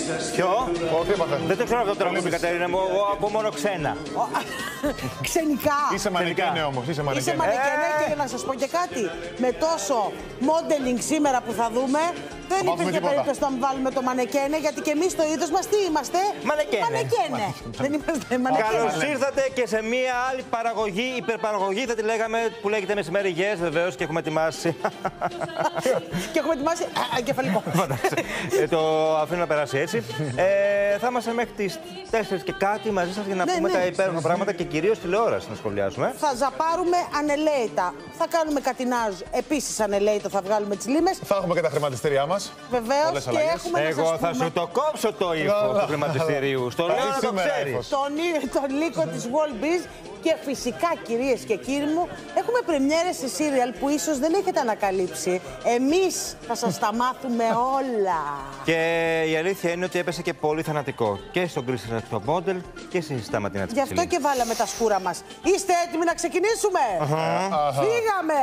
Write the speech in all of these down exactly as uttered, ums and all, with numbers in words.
Ποιο? Ω, τι έπαθε? Δεν το ξέρω αυτό το τραγούδι, Κατερίνα μου. Εγώ ακούω μόνο ξένα. Ξενικά. Είσαι μανικένε όμως. Είσαι Είσαι μανικένε. μανικένε και να σας πω και κάτι. Με τόσο modeling σήμερα που θα δούμε, δεν υπήρχε περίπτωση να βάλουμε το μανεκένε, γιατί και εμείς το είδος μας τι είμαστε? Μανεκένε. Μανεκένε. Δεν είμαστε μανεκένε. Καλώς ήρθατε και σε μία άλλη παραγωγή, υπερπαραγωγή θα τη λέγαμε, που λέγεται Μεσημέρι Yes, βεβαίως, και έχουμε ετοιμάσει. Και έχουμε ετοιμάσει εγκεφαλικό. ε, το αφήνω να περάσει έτσι. Ε, θα είμαστε μέχρι τις τέσσερις και κάτι μαζί σας για να ναι, πούμε ναι. τα υπέροχα πράγματα και κυρίως τηλεόραση να σχολιάσουμε. Θα ζαπάρουμε ανελαίητα. Θα κάνουμε κατινάζ επίσης ανελαίητα, θα βγάλουμε τις λίμες. Θα έχουμε και τα χρηματιστήριά μας. Βεβαίως και έχουμε να σας Εγώ θα πούμε... σου το κόψω το ύφο του χρηματιστηρίου. Στο λέω να το ξέρεις. Τον, τον λύκο της Wallbiz. Και φυσικά, κυρίες και κύριοι μου, έχουμε πρεμιέρες σε σύριαλ που ίσως δεν έχετε ανακαλύψει. Εμείς θα σας τα μάθουμε όλα. Και η αλήθεια είναι ότι έπεσε και πολύ θανατικό. Και στον Grease Top Model και στη Σταματίνα της Γι' αυτό και βάλαμε τα σκούρα μας. Είστε έτοιμοι να ξεκινήσουμε? Uh-huh. Φύγαμε!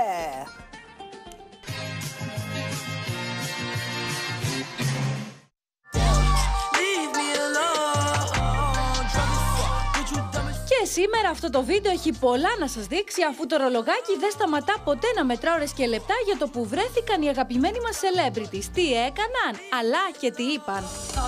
Και σήμερα αυτό το βίντεο έχει πολλά να σας δείξει, αφού το ρολογάκι δεν σταματά ποτέ να μετρά ώρες και λεπτά για το που βρέθηκαν οι αγαπημένοι μας celebrities, τι έκαναν, αλλά και τι είπαν.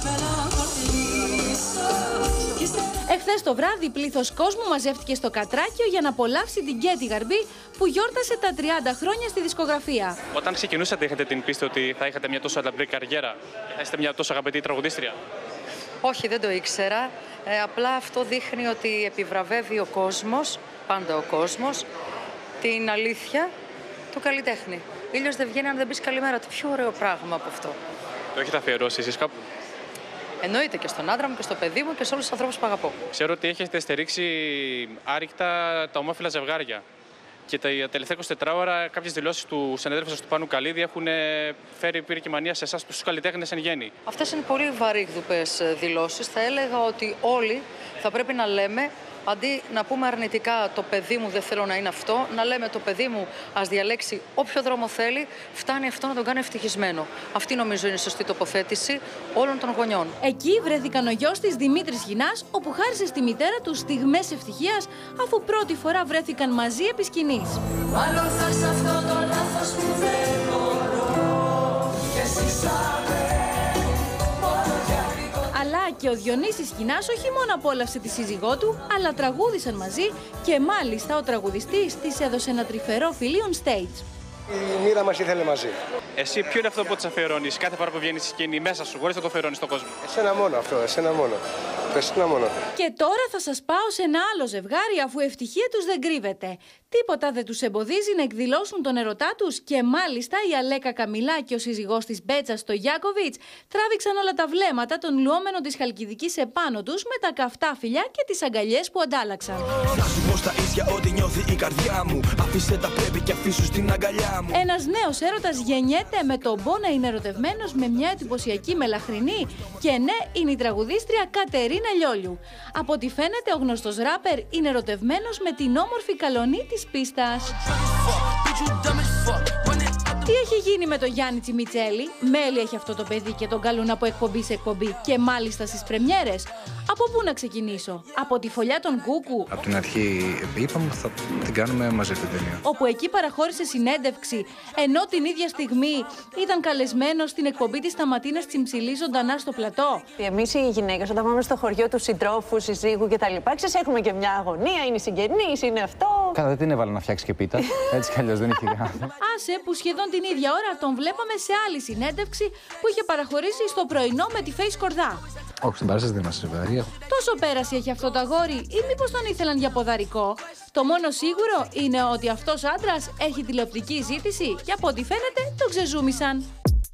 Εχθές το βράδυ πλήθος κόσμου μαζεύτηκε στο Κατράκιο για να απολαύσει την Κέτη Γαρμπή που γιόρτασε τα τριάντα χρόνια στη δισκογραφία. Όταν ξεκινούσατε είχατε την πίστη ότι θα είχατε μια τόσο λαμπρή καριέρα, θα είστε μια τόσο αγαπητή τραγουδίστρια? Όχι, δεν το ήξερα. Ε, απλά αυτό δείχνει ότι επιβραβεύει ο κόσμος, πάντα ο κόσμος, την αλήθεια του καλλιτέχνη. Ήλιος δεν βγαίνει αν δεν πεις καλημέρα. Το πιο ωραίο πράγμα από αυτό. Το έχετε αφιερώσει εσείς κάπου? Εννοείται και στον άντρα μου και στο παιδί μου και σε όλους τους ανθρώπους που αγαπώ. Ξέρω ότι έχετε στηρίξει άρρηκτα τα ομόφυλα ζευγάρια. Και τα τελευταία εικοσιτέσσερις ώρα κάποιες δηλώσεις του συνεδέλφου σας του Πάνου Καλίδη έχουν φέρει πυρικημανία σε εσάς τους καλλιτέχνες εν γέννη. Αυτές είναι πολύ βαρύγδουπες δηλώσεις. Θα έλεγα ότι όλοι θα πρέπει να λέμε, αντί να πούμε αρνητικά το παιδί μου δεν θέλω να είναι αυτό, να λέμε το παιδί μου ας διαλέξει όποιο δρόμο θέλει, φτάνει αυτό να τον κάνει ευτυχισμένο. Αυτή νομίζω είναι η σωστή τοποθέτηση όλων των γονιών. Εκεί βρέθηκαν ο γιος της Δημήτρης Γινάς, όπου χάρισε στη μητέρα του στιγμές ευτυχίας, αφού πρώτη φορά βρέθηκαν μαζί επί σκηνής. Μάλλον θα σε αυτό το λάθος που δεν μπορώ και εσύ αλλά και ο Διονύσης Γινάς όχι μόνο απόλαυσε τη σύζυγό του, αλλά τραγούδισαν μαζί και μάλιστα ο τραγουδιστής της έδωσε ένα τρυφερό φιλί on stage. Η μοίρα μας ήθελε μαζί. Εσύ ποιο είναι αυτό που της αφιερώνεις κάθε φορά που βγαίνεις στη σκηνή μέσα σου, χωρίς να το αφιερώνεις στον κόσμο? Εσένα μόνο αυτό, εσένα μόνο. Εσένα μόνο. Και τώρα θα σας πάω σε ένα άλλο ζευγάρι, αφού η ευτυχία τους δεν κρύβεται. Τίποτα δεν τους εμποδίζει να εκδηλώσουν τον ερωτά τους και μάλιστα η Αλέκα Καμιλά και ο σύζυγός της Μπέτσας, το Γιάκοβιτς, τράβηξαν όλα τα βλέμματα των λουόμενων της Χαλκιδικής επάνω τους με τα καυτά φιλιά και τις αγκαλιές που αντάλλαξαν. Να σου πω στα ίδια ό,τι νιώθει η καρδιά μου. Αφήστε τα πρέπει και αφήσου στην αγκαλιά μου. Ένας νέος έρωτας γεννιέται με τον Μπο να είναι ερωτευμένος με μια εντυπωσιακή μελαχρινή. Και ναι, είναι η τραγουδίστρια Κατερίνα Λιόλιου. Από ό,τι φαίνεται, ο γνωστός ράπερ είναι ερωτευμένος με την όμορφη Καλονή της πίστας. Τι έχει γίνει με τον Γιάννη Τσιμιτσέλη? Μέλη έχει αυτό το παιδί και τον καλούν από εκπομπή σε εκπομπή και μάλιστα στις πρεμιέρες. Από πού να ξεκινήσω? Από τη φωλιά των Κούκου. Από την αρχή είπαμε θα την κάνουμε μαζί την ταινία. Όπου εκεί παραχώρησε συνέντευξη, ενώ την ίδια στιγμή ήταν καλεσμένος στην εκπομπή της Σταματίνας Τσιμψιλής ζωντανά στο πλατό. Εμείς οι γυναίκες όταν πάμε στο χωριό του συντρόφου, συζύγου κτλ. Ξέρεις, έχουμε και μια αγωνία, είναι οι συγγενείς, είναι αυτό. Καλά, δεν την έβαλα να φτιάξει και πίτα. Έτσι κι αλλιώς δεν είχε γάμο. Άσε που σχεδόν την ίδια ώρα τον βλέπαμε σε άλλη συνέντευξη που είχε παραχωρήσει στο πρωινό με τη Face Κορδά. Όχι, στην παράσταση δεν είμαστε ζευγάρι. Τόσο πέραση έχει αυτό το αγόρι, ή μήπως τον ήθελαν για ποδαρικό? Το μόνο σίγουρο είναι ότι αυτός άντρας έχει τηλεοπτική ζήτηση και από ό,τι φαίνεται τον ξεζούμισαν.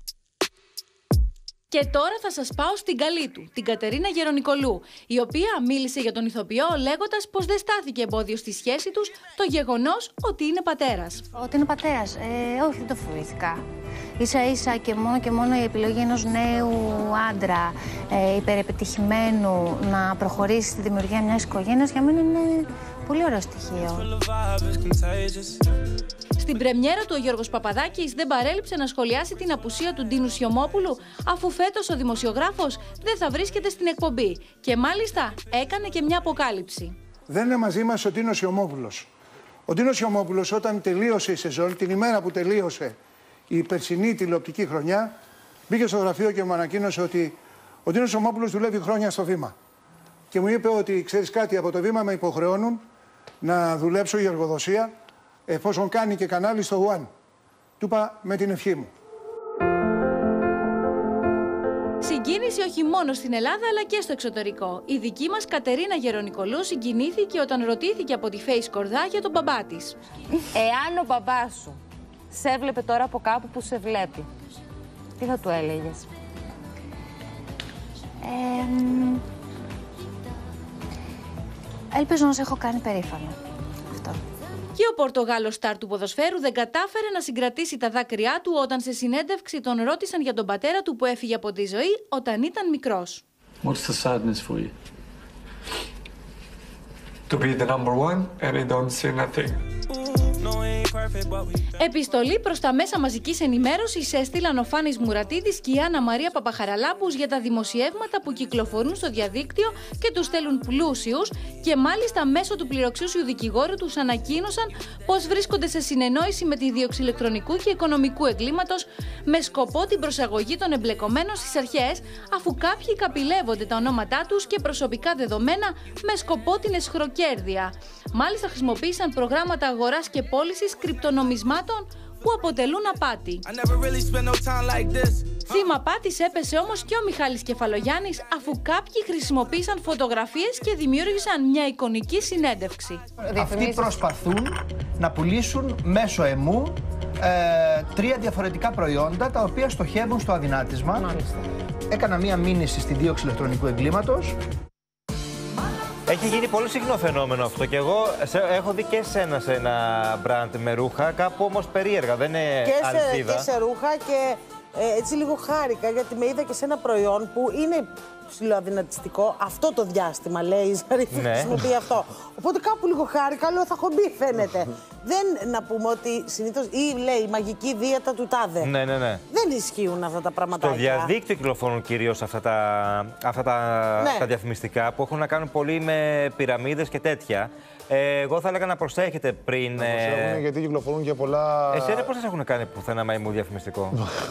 Και τώρα θα σας πάω στην καλή του, την Κατερίνα Γερονικολού, η οποία μίλησε για τον ηθοποιό λέγοντας πως δεν στάθηκε εμπόδιο στη σχέση τους το γεγονός ότι είναι πατέρας. Ότι είναι πατέρας, ε, όχι, δεν το φοβήθηκα. Ίσα ίσα και μόνο και μόνο η επιλογή ενός νέου άντρα, ε, υπερεπιτυχημένου, να προχωρήσει στη δημιουργία μιας οικογένειας, για μένα είναι πολύ ωραίο στοιχείο. Στην πρεμιέρα του ο Γιώργος Παπαδάκης δεν παρέλειψε να σχολιάσει την απουσία του Ντίνου Σιωμόπουλου, αφού φέτος ο δημοσιογράφος δεν θα βρίσκεται στην εκπομπή. Και μάλιστα έκανε και μια αποκάλυψη. Δεν είναι μαζί μας ο Ντίνος Σιωμόπουλος. Ο Ντίνος Σιωμόπουλος, όταν τελείωσε η σεζόν, την ημέρα που τελείωσε η περσινή τηλεοπτική χρονιά, μπήκε στο γραφείο και μου ανακοίνωσε ότι ο Ντίνος Σιωμόπουλος δουλεύει χρόνια στο Βήμα. Και μου είπε ότι, ξέρεις κάτι, από το Βήμα με υποχρεώνουν να δουλέψω για εργοδοσία, εφόσον κάνει και κανάλι στο One. Του είπα με την ευχή μου. Συγκίνηση όχι μόνο στην Ελλάδα αλλά και στο εξωτερικό. Η δική μας Κατερίνα Γερονικολού συγκινήθηκε όταν ρωτήθηκε από τη Face Κορδά για τον μπαμπά της. Εάν ο μπαμπάς σου σε έβλεπε τώρα από κάπου που σε βλέπει, τι θα του έλεγες? Ε, ελπίζω να σε έχω κάνει περήφανο. Αυτό. Και ο Πορτογάλος στάρ του ποδοσφαίρου δεν κατάφερε να συγκρατήσει τα δάκρυά του όταν σε συνέντευξη τον ρώτησαν για τον πατέρα του που έφυγε από τη ζωή όταν ήταν μικρός. What's the sadness for you? To be the number one and I don't see nothing. Επιστολή προς τα μέσα μαζικής ενημέρωσης έστειλαν ο Φάνης Μουρατίδης και η Άννα Μαρία Παπαχαραλάμπους για τα δημοσιεύματα που κυκλοφορούν στο διαδίκτυο και τους στέλνουν πλούσιους, και μάλιστα μέσω του πληροξούσιου δικηγόρου τους ανακοίνωσαν πως βρίσκονται σε συνεννόηση με τη δίωξη ηλεκτρονικού και οικονομικού εγκλήματος με σκοπό την προσαγωγή των εμπλεκομένων στις αρχές, αφού κάποιοι καπηλεύονται τα ονόματά τους και προσωπικά δεδομένα με σκοπό την εσχροκέρδεια. Μάλιστα χρησιμοποίησαν προγράμματα αγοράς και πώλησης κρυπτονομισμάτων που αποτελούν απάτη. Θύμα απάτης έπεσε όμως και ο Μιχάλης Κεφαλογιάννης, αφού κάποιοι χρησιμοποίησαν φωτογραφίες και δημιούργησαν μια εικονική συνέντευξη. Αυτοί προσπαθούν να πουλήσουν μέσω εμού ε, τρία διαφορετικά προϊόντα τα οποία στοχεύουν στο αδυνάτισμα. Μάλιστα. Έκανα μία μήνυση στην δίωξη ηλεκτρονικού εγκλήματος. Έχει γίνει πολύ συχνό φαινόμενο αυτό και εγώ σε, έχω δει και σένα σε ένα μπραντ με ρούχα, κάπου όμως περίεργα, δεν είναι και αλυσίδα. Σε, και σε ρούχα και ε, έτσι λίγο χάρηκα γιατί με είδα και σε ένα προϊόν που είναι ψηλοαδυνατιστικό αυτό το διάστημα, λέει η Ζαρίφη, ναι. χρησιμοποιεί αυτό. Οπότε κάπου λίγο χάρηκα, λέω θα χομπεί φαίνεται. Δεν να πούμε ότι συνήθως, ή λέει μαγική δίαιτα του τάδε. Ναι, ναι, ναι. Δεν ισχύουν αυτά τα πράγματα. Στο διαδίκτυο κυκλοφορούν κυρίως αυτά, τα, αυτά τα, ναι. τα διαφημιστικά που έχουν να κάνουν πολύ με πυραμίδες και τέτοια. Ε, εγώ θα έλεγα να προσέχετε πριν. Να προσέχουν, ε... γιατί κυκλοφορούν και πολλά. Εσένα πώς σας έχουν κάνει πουθενά μαϊμού διαφημιστικό?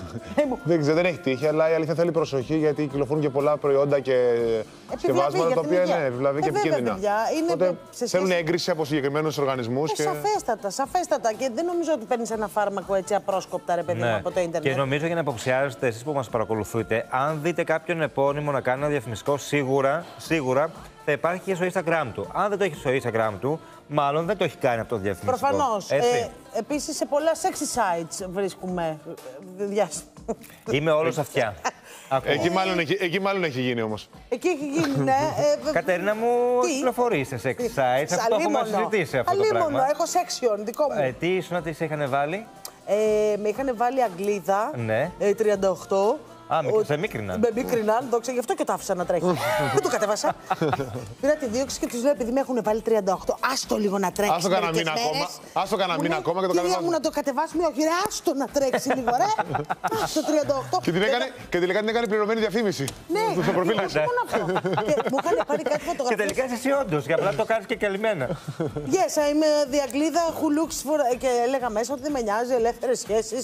Δεν ξέρω, δεν έχει τύχει, αλλά η αλήθεια θέλει προσοχή γιατί κυκλοφορούν και πολλά προϊόντα και συσκευάσματα τα οποία είναι επιβλαβή και επικίνδυνα. Οπότε θέλουν έγκριση από συγκεκριμένους οργανισμούς. Ε, και... Σαφέστατα, σαφέστατα. Και δεν νομίζω ότι παίρνεις ένα φάρμακο έτσι απρόσκοπτα, ρε παιδί μου, ναι. από το ίντερνετ. Και νομίζω για να υποψιάζεστε εσείς που μας παρακολουθείτε, αν δείτε κάποιον επώνυμο να κάνει ένα διαφημιστικό, σίγουρα, σίγουρα θα υπάρχει και στο Instagram του. Αν δεν το έχει στο Instagram του, μάλλον δεν το έχει κάνει από το διαφημιστικό. Προφανώς. Ε, επίσης, σε πολλά sexy sites βρίσκουμε διάσημα. Είμαι όλος αυτιά. Εκεί μάλλον, εκεί, εκεί μάλλον έχει γίνει όμως. Εκεί έχει γίνει, ναι. Ε, Κατερίνα μου, κυκλοφορείς σε sexy sites. Αυτό έχουμε συζητήσει αυτό το πράγμα. Έχω section, δικό μου. Ε, τι ήσουν, τι σε είχαν βάλει? Ε, με είχαν βάλει Αγγλίδα, ναι. ε, τριάντα οκτώ. Α, με, σε μίκριναν. Με μίκριναν, δόξα, γι' αυτό και το άφησα να τρέχει. Δεν το κατέβασα. Πήρα τη δίωξη και του λέω: επειδή με έχουν βάλει τριάντα οκτώ, άστο λίγο να τρέξει. Άστο κανένα μήνα ακόμα. Άστο κανένα μήνα ακόμα και το κατεβάσουμε. Κυρία μου, να το κατεβάσουμε, όχι, ρε, άστο να τρέξει λίγο, ρε. Άστο τριάντα οκτώ. Και τελικά την έκανε πληρωμένη διαφήμιση. Ναι, στο προφίλ της. Μου είχαν πάρει κάτι φωτογραφίες. Και τελικά είσαι εσύ όντως, για απλά το κάνεις και καλυμμένα. Yes, είμαι the Αγγλίδα who looks for. Και έλεγα μέσα ότι δεν με νοιάζει, ελεύθερες σχέσεις.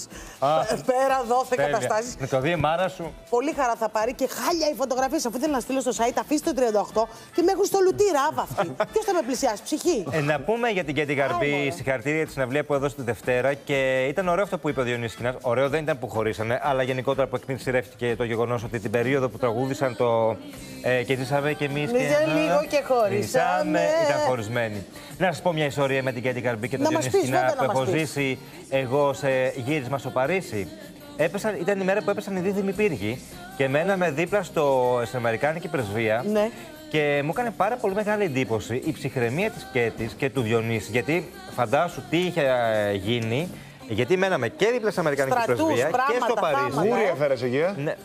Πέρα, δόθε καταστάσεις. Με το δει η μάρα σου. Πολύ χαρά θα πάρει και χάλια οι φωτογραφίες. Αφού ήθελα να στείλω στο site, αφήστε το τριάντα οκτώ και με έχουν στο λουτί ράβα αυτή. Ποιος θα με πλησιάσει, ψυχή. Ε, να πούμε για την Κέτι Γκαρμπή, συγχαρητήρια για τη συναυλία που έδωσε τη Δευτέρα και ήταν ωραίο αυτό που είπε ο Διονύσης Κινάς. Ωραίο δεν ήταν που χωρίσανε, αλλά γενικότερα που εκμυστηρεύτηκε το γεγονός ότι την περίοδο που τραγούδησαν το ε, και ζήσαμε κι εμείς. Και λίγο και χωρίσαμε. Ήταν χωρισμένοι. Να σας πω μια ιστορία με την Κέτι Γκαρμπή και τον Διονύση Κινά που έχω ζήσει εγώ σε γύρισμα στο Παρίσι. Έπεσαν, ήταν η μέρα που έπεσαν οι δίδυμοι πύργοι και μέναμε δίπλα στο, στην Αμερικάνικη πρεσβεία. Ναι. Και μου έκανε πάρα πολύ μεγάλη εντύπωση η ψυχραιμία της Κέτης και του Διονύση. Γιατί φαντάσου τι είχε γίνει, γιατί μέναμε και δίπλα στην Αμερικάνικη Στρατούς, πρεσβεία πράγματα, και στο Παρίσι. Γούρι έφερες εκεί, ε? Ναι.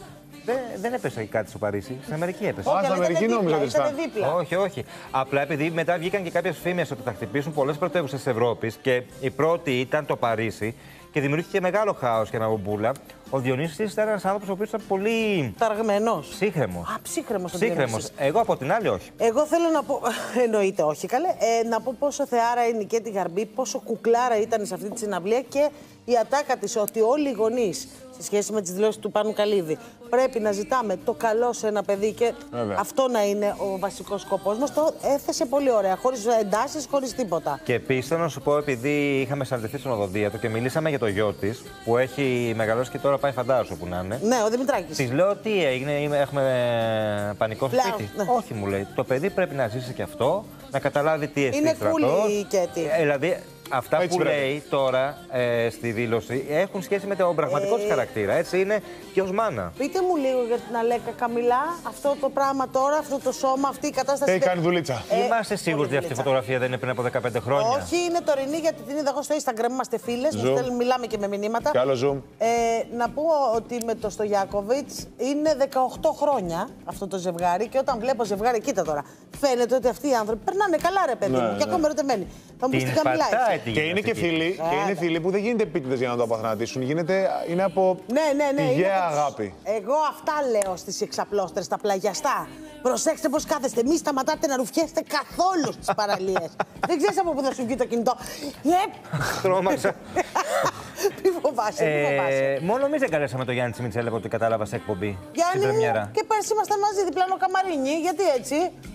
Δεν, δεν έπεσε κάτι στο Παρίσι. Στην Αμερική έπεσε. Όχι, στην Αμερική νόμιζα ότι ήταν. Όχι, όχι. Απλά επειδή μετά βγήκαν και κάποιες φήμες ότι θα χτυπήσουν πολλές πρωτεύουσες της Ευρώπης και η πρώτη ήταν το Παρίσι και δημιουργήθηκε μεγάλο χάος και αναγκομπούλα. Ο Διονύσης ήταν ένας άνθρωπος ο οποίος ήταν πολύ. Ταργμένος. Ψύχρεμος. Α, ψύχρεμος. Ψύχρεμος. Εγώ από την άλλη όχι. Εγώ θέλω να πω. Εννοείται όχι, καλέ. Ε, να πω πόσο θεάρα είναι η Κέτη Γαρμπή, πόσο κουκλάρα ήταν σε αυτή τη συναυλία και η ατάκα της ότι όλοι οι γονείς σε σχέση με τις δηλώσεις του Πάνου Καλίδη πρέπει να ζητάμε το καλό σε ένα παιδί και βέβαια. Αυτό να είναι ο βασικός σκοπός μας. Το έθεσε πολύ ωραία, χωρίς εντάσεις, χωρίς τίποτα. Και επίσης θέλω να σου πω, επειδή είχαμε συναντηθεί στον Οδοντίατο και μιλήσαμε για το γιο της που έχει μεγαλώσει και τώρα πάει φαντάσου που να είναι. Ναι, ο Δημητράκης. Της λέω τι έγινε, έχουμε πανικό στο σπίτι. Ναι. Όχι, μου λέει. Το παιδί πρέπει να ζήσει και αυτό, να καταλάβει τι εστί στρατός. Είναι cool η Κέτη. Ε, δηλαδή, αυτά έτσι που πρέπει. Λέει τώρα ε, στη δήλωση έχουν σχέση με τον πραγματικό ε... της χαρακτήρα. Έτσι είναι και ως μάνα. Πείτε μου λίγο για την Αλέκα Καμιλά, αυτό το πράγμα τώρα, αυτό το σώμα, αυτή η κατάσταση. Έχει κάνει δουλίτσα. Ε, Είμαστε σίγουροι ότι αυτή η φωτογραφία δεν είναι πριν από δεκαπέντε χρόνια. Όχι, είναι τωρινή γιατί την είδα εγώ στο Instagram. Είμαστε φίλες, μιλάμε και με μηνύματα. Και άλλο zoom. Ε, να πω ότι με το Στογιάκοβιτς είναι δεκαοκτώ χρόνια αυτό το ζευγάρι και όταν βλέπω ζευγάρι, κοίτα τώρα. Φαίνεται ότι αυτοί οι άνθρωποι περνάνε καλά, ρε παιδί μου, ναι, και ακόμα ερωτεμένοι. Θα μου πει τι Καμιλά. Και είναι και φίλοι, και είναι φίλοι που δεν γίνεται επίτηδες για να το απαθανατήσουν. Γίνεται, είναι από ναι, ναι, ναι, πηγαία αγάπη. Εγώ αυτά λέω στις εξαπλώστρες, τα πλαγιαστά. Προσέξτε πώς κάθεστε. Μη σταματάτε να ρουφιέστε καθόλου στις παραλίες. Δεν ξέρεις από πού θα σου βγει το κινητό. Yep. Τρόμαξα. Μη φοβάσαι, μη φοβάσαι. Μόνο εμείς δεν καλέσαμε τον Γιάννη Τσιμιτσέλη από ό,τι κατάλαβα σε εκπομπή. Γιάννη μου, και πέρσι ήμασταν μαζί διπλάνο καμαρίνι. Γιατί έτσι.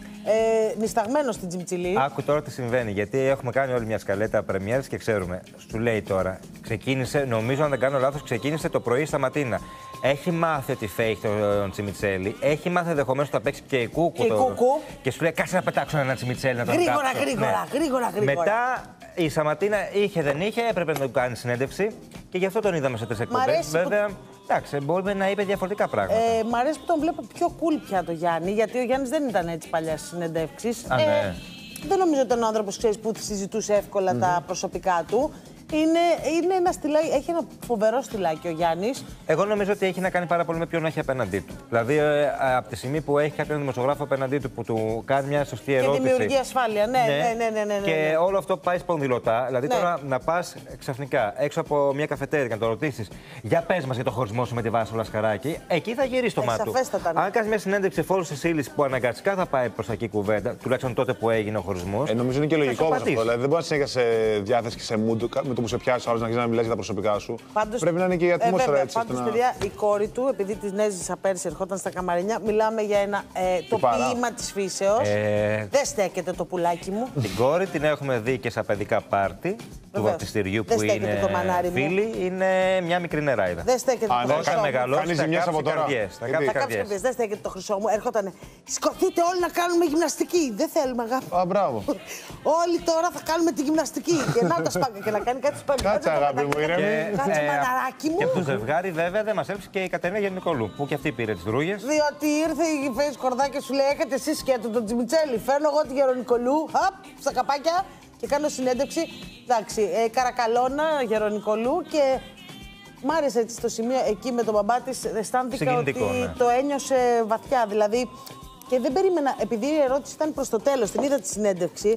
Ε, νησταγμένο στην Τσιμιτσιλή. Άκου τώρα τι συμβαίνει. Γιατί έχουμε κάνει όλη μια σκαλέτα πρεμιέρες και ξέρουμε. Σου λέει τώρα. Ξεκίνησε, νομίζω αν δεν κάνω λάθος, ξεκίνησε το πρωί στα Ματίνα. Έχει μάθει ότι φέει τον Τσιμιτσέλη. Έχει μάθει ενδεχομένως ότι θα παίξει και η Κούκου. Και, το... και σου λέει κάτσε να πετάξω ένα Τσιμιτσέλη να τον γρήγορα, κάψω. γρήγορα, ναι. γρήγορα, γρήγορα. Μετά η Σαματίνα είχε δεν είχε, έπρεπε να του κάνει συνέντευξη και γι' αυτό τον είδαμε σε τρεις εκπομπές. Βέβαια. Που... Εντάξει, μπορεί να είπε διαφορετικά πράγματα. Ε, μ' αρέσει που τον βλέπω πιο cool πια το Γιάννη, γιατί ο Γιάννης δεν ήταν έτσι παλιά στις συνεντεύξεις. Α, ναι. ε, δεν νομίζω ότι ήταν ο άνθρωπος, ξέρεις, που συζητούσε εύκολα mm-hmm. τα προσωπικά του. Είναι, είναι ένα στυλάκι, έχει ένα φοβερό στυλάκι ο Γιάννης. Εγώ νομίζω ότι έχει να κάνει πάρα πολύ με ποιον έχει απέναντί του. Δηλαδή, ε, από τη στιγμή που έχει κάποιον δημοσιογράφο απέναντί του που του κάνει μια σωστή ερώτηση. Και δημιουργεί ασφάλεια, ναι, ναι, ναι. ναι, ναι, ναι, ναι. Και όλο αυτό πάει σπονδυλωτά. Δηλαδή, ναι. τώρα να πας ξαφνικά έξω από μια καφετέρια και να το ρωτήσεις, για πες μας για το χωρισμό σου με τη Βάσο Λασκαράκη, εκεί θα γυρίσει το ε, μάτι του. Ναι. Αν κάνει μια συνέντευξη εφόλου τη ύλη που αναγκαστικά θα πάει προς εκεί κουβέντα, τουλάχιστον τότε που έγινε ο χωρισμός. Ε, νομίζω είναι και λογικό αυτό. Δηλαδή, δεν μπορεί να συνέχεια σε διάθεση και σε mood με το που σε πιάσει άλλο να αρχίσει να μιλάς για τα προσωπικά σου. Πάντως, πρέπει να είναι και η ατμόσφαιρα ε, έτσι. Πάντως, να... παιδιά, η κόρη του, επειδή τη νέζησα πέρσι, ερχόταν στα καμαρίνια, μιλάμε για ένα ε, το ποίημα της φύσεως. Ε... Δεν στέκεται το πουλάκι μου. Την κόρη την έχουμε δει και στα παιδικά πάρτι του βαπτιστηριού που είναι φίλοι. Είναι μια μικρή νεράιδα. Δεν στέκεται το χρυσό μου. Κάνει ζημιές από τώρα. Θα κάψει καρδιές. Δεν στέκεται το χρυσό μου. Έρχονταν. Σκοθείτε όλοι να κάνουμε γυμναστική. Δεν θέλουμε, αγάπη. Α, μπράβο. Όλοι τώρα θα κάνουμε τη γυμναστική. Και να τα σπάγκα και να κάνει κάτι σπάγκα. Κάτσε, αγάπη μου, ηρεμή. Κάτσε, μαναράκι μου. Και από το ζευγάρι, βέβαια, δεν μας έλειψε και η Κατερίνα Γεννικολού, που και αυτή πήρε τις ρούγες. Διότι ήρθε η Φέη Κορδά και σου λέει: έχετε εσείς σκέτο τον Τσιμιτσέλη. Φέρνω εγώ τη Γερονικολού. Χαπ, στα καπάκια και κάνω συνέντευξη. Εντάξει, ε, Καρακαλώνα, Γερονικολού και. Μ' άρεσε έτσι στο σημείο εκεί με τον μπαμπά της. Αισθάνθηκα ότι ναι. το ένιωσε βαθιά. Δηλαδή, και δεν περίμενα, επειδή η ερώτηση ήταν προς το τέλος, την είδα τη συνέντευξη.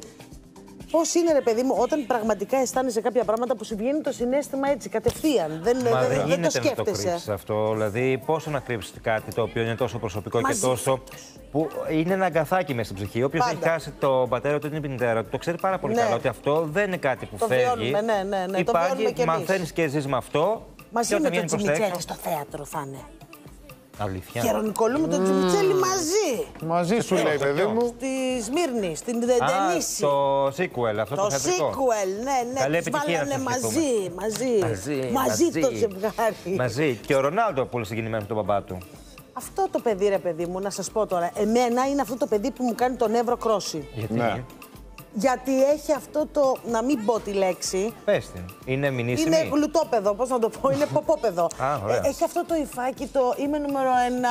Πώς είναι, ρε παιδί μου, όταν πραγματικά αισθάνεσαι κάποια πράγματα που σου βγαίνει το συναίσθημα έτσι, κατευθείαν. Δεν, Μα δεν, δεν, δεν το σκέφτεσαι. Να το κρύψεις αυτό. Δηλαδή, πόσο να κρύψεις κάτι το οποίο είναι τόσο προσωπικό Μαζί. και τόσο. που είναι ένα αγκαθάκι μέσα στην ψυχή. Όποιος έχει χάσει τον πατέρα του ή την μητέρα του, το ξέρει πάρα πολύ ναι. καλά ότι αυτό δεν είναι κάτι που το φεύγει. Ναι, ναι, ναι. Υπάρχει, μαθαίνεις και ζεις με αυτό. Μαζί με τον Τσιμιτσέλη στο θέατρο θα είναι. Αλήθεια. Γερονικολού με τον Τσιμιτσέλη μαζί. Μαζί σου λέει, παιδί μου. Στη Σμύρνη, στην Τενίσι. Το sequel, αυτό το, το sequel, ναι, ναι. Καλή επιτυχία. Βάλανε μαζί, μαζί, μαζί, μαζί το ζευγάρι. Μαζί. Και ο Ρονάλντο πολύ συγκινημένος με τον μπαμπά του. Αυτό το παιδί, ρε παιδί μου, να σας πω τώρα. Εμένα είναι αυτό το παιδί που μου κάνει τον νεύρο κρόσι. Γιατί? Ναι. Γιατί έχει αυτό το, να μην πω τη λέξη. Πες την. Είναι μηνύσιμη. Είναι γλουτόπεδο, πώς να το πω, είναι ποπόπεδο. Α, ε, έχει αυτό το υφάκι, το είμαι νούμερο ένα,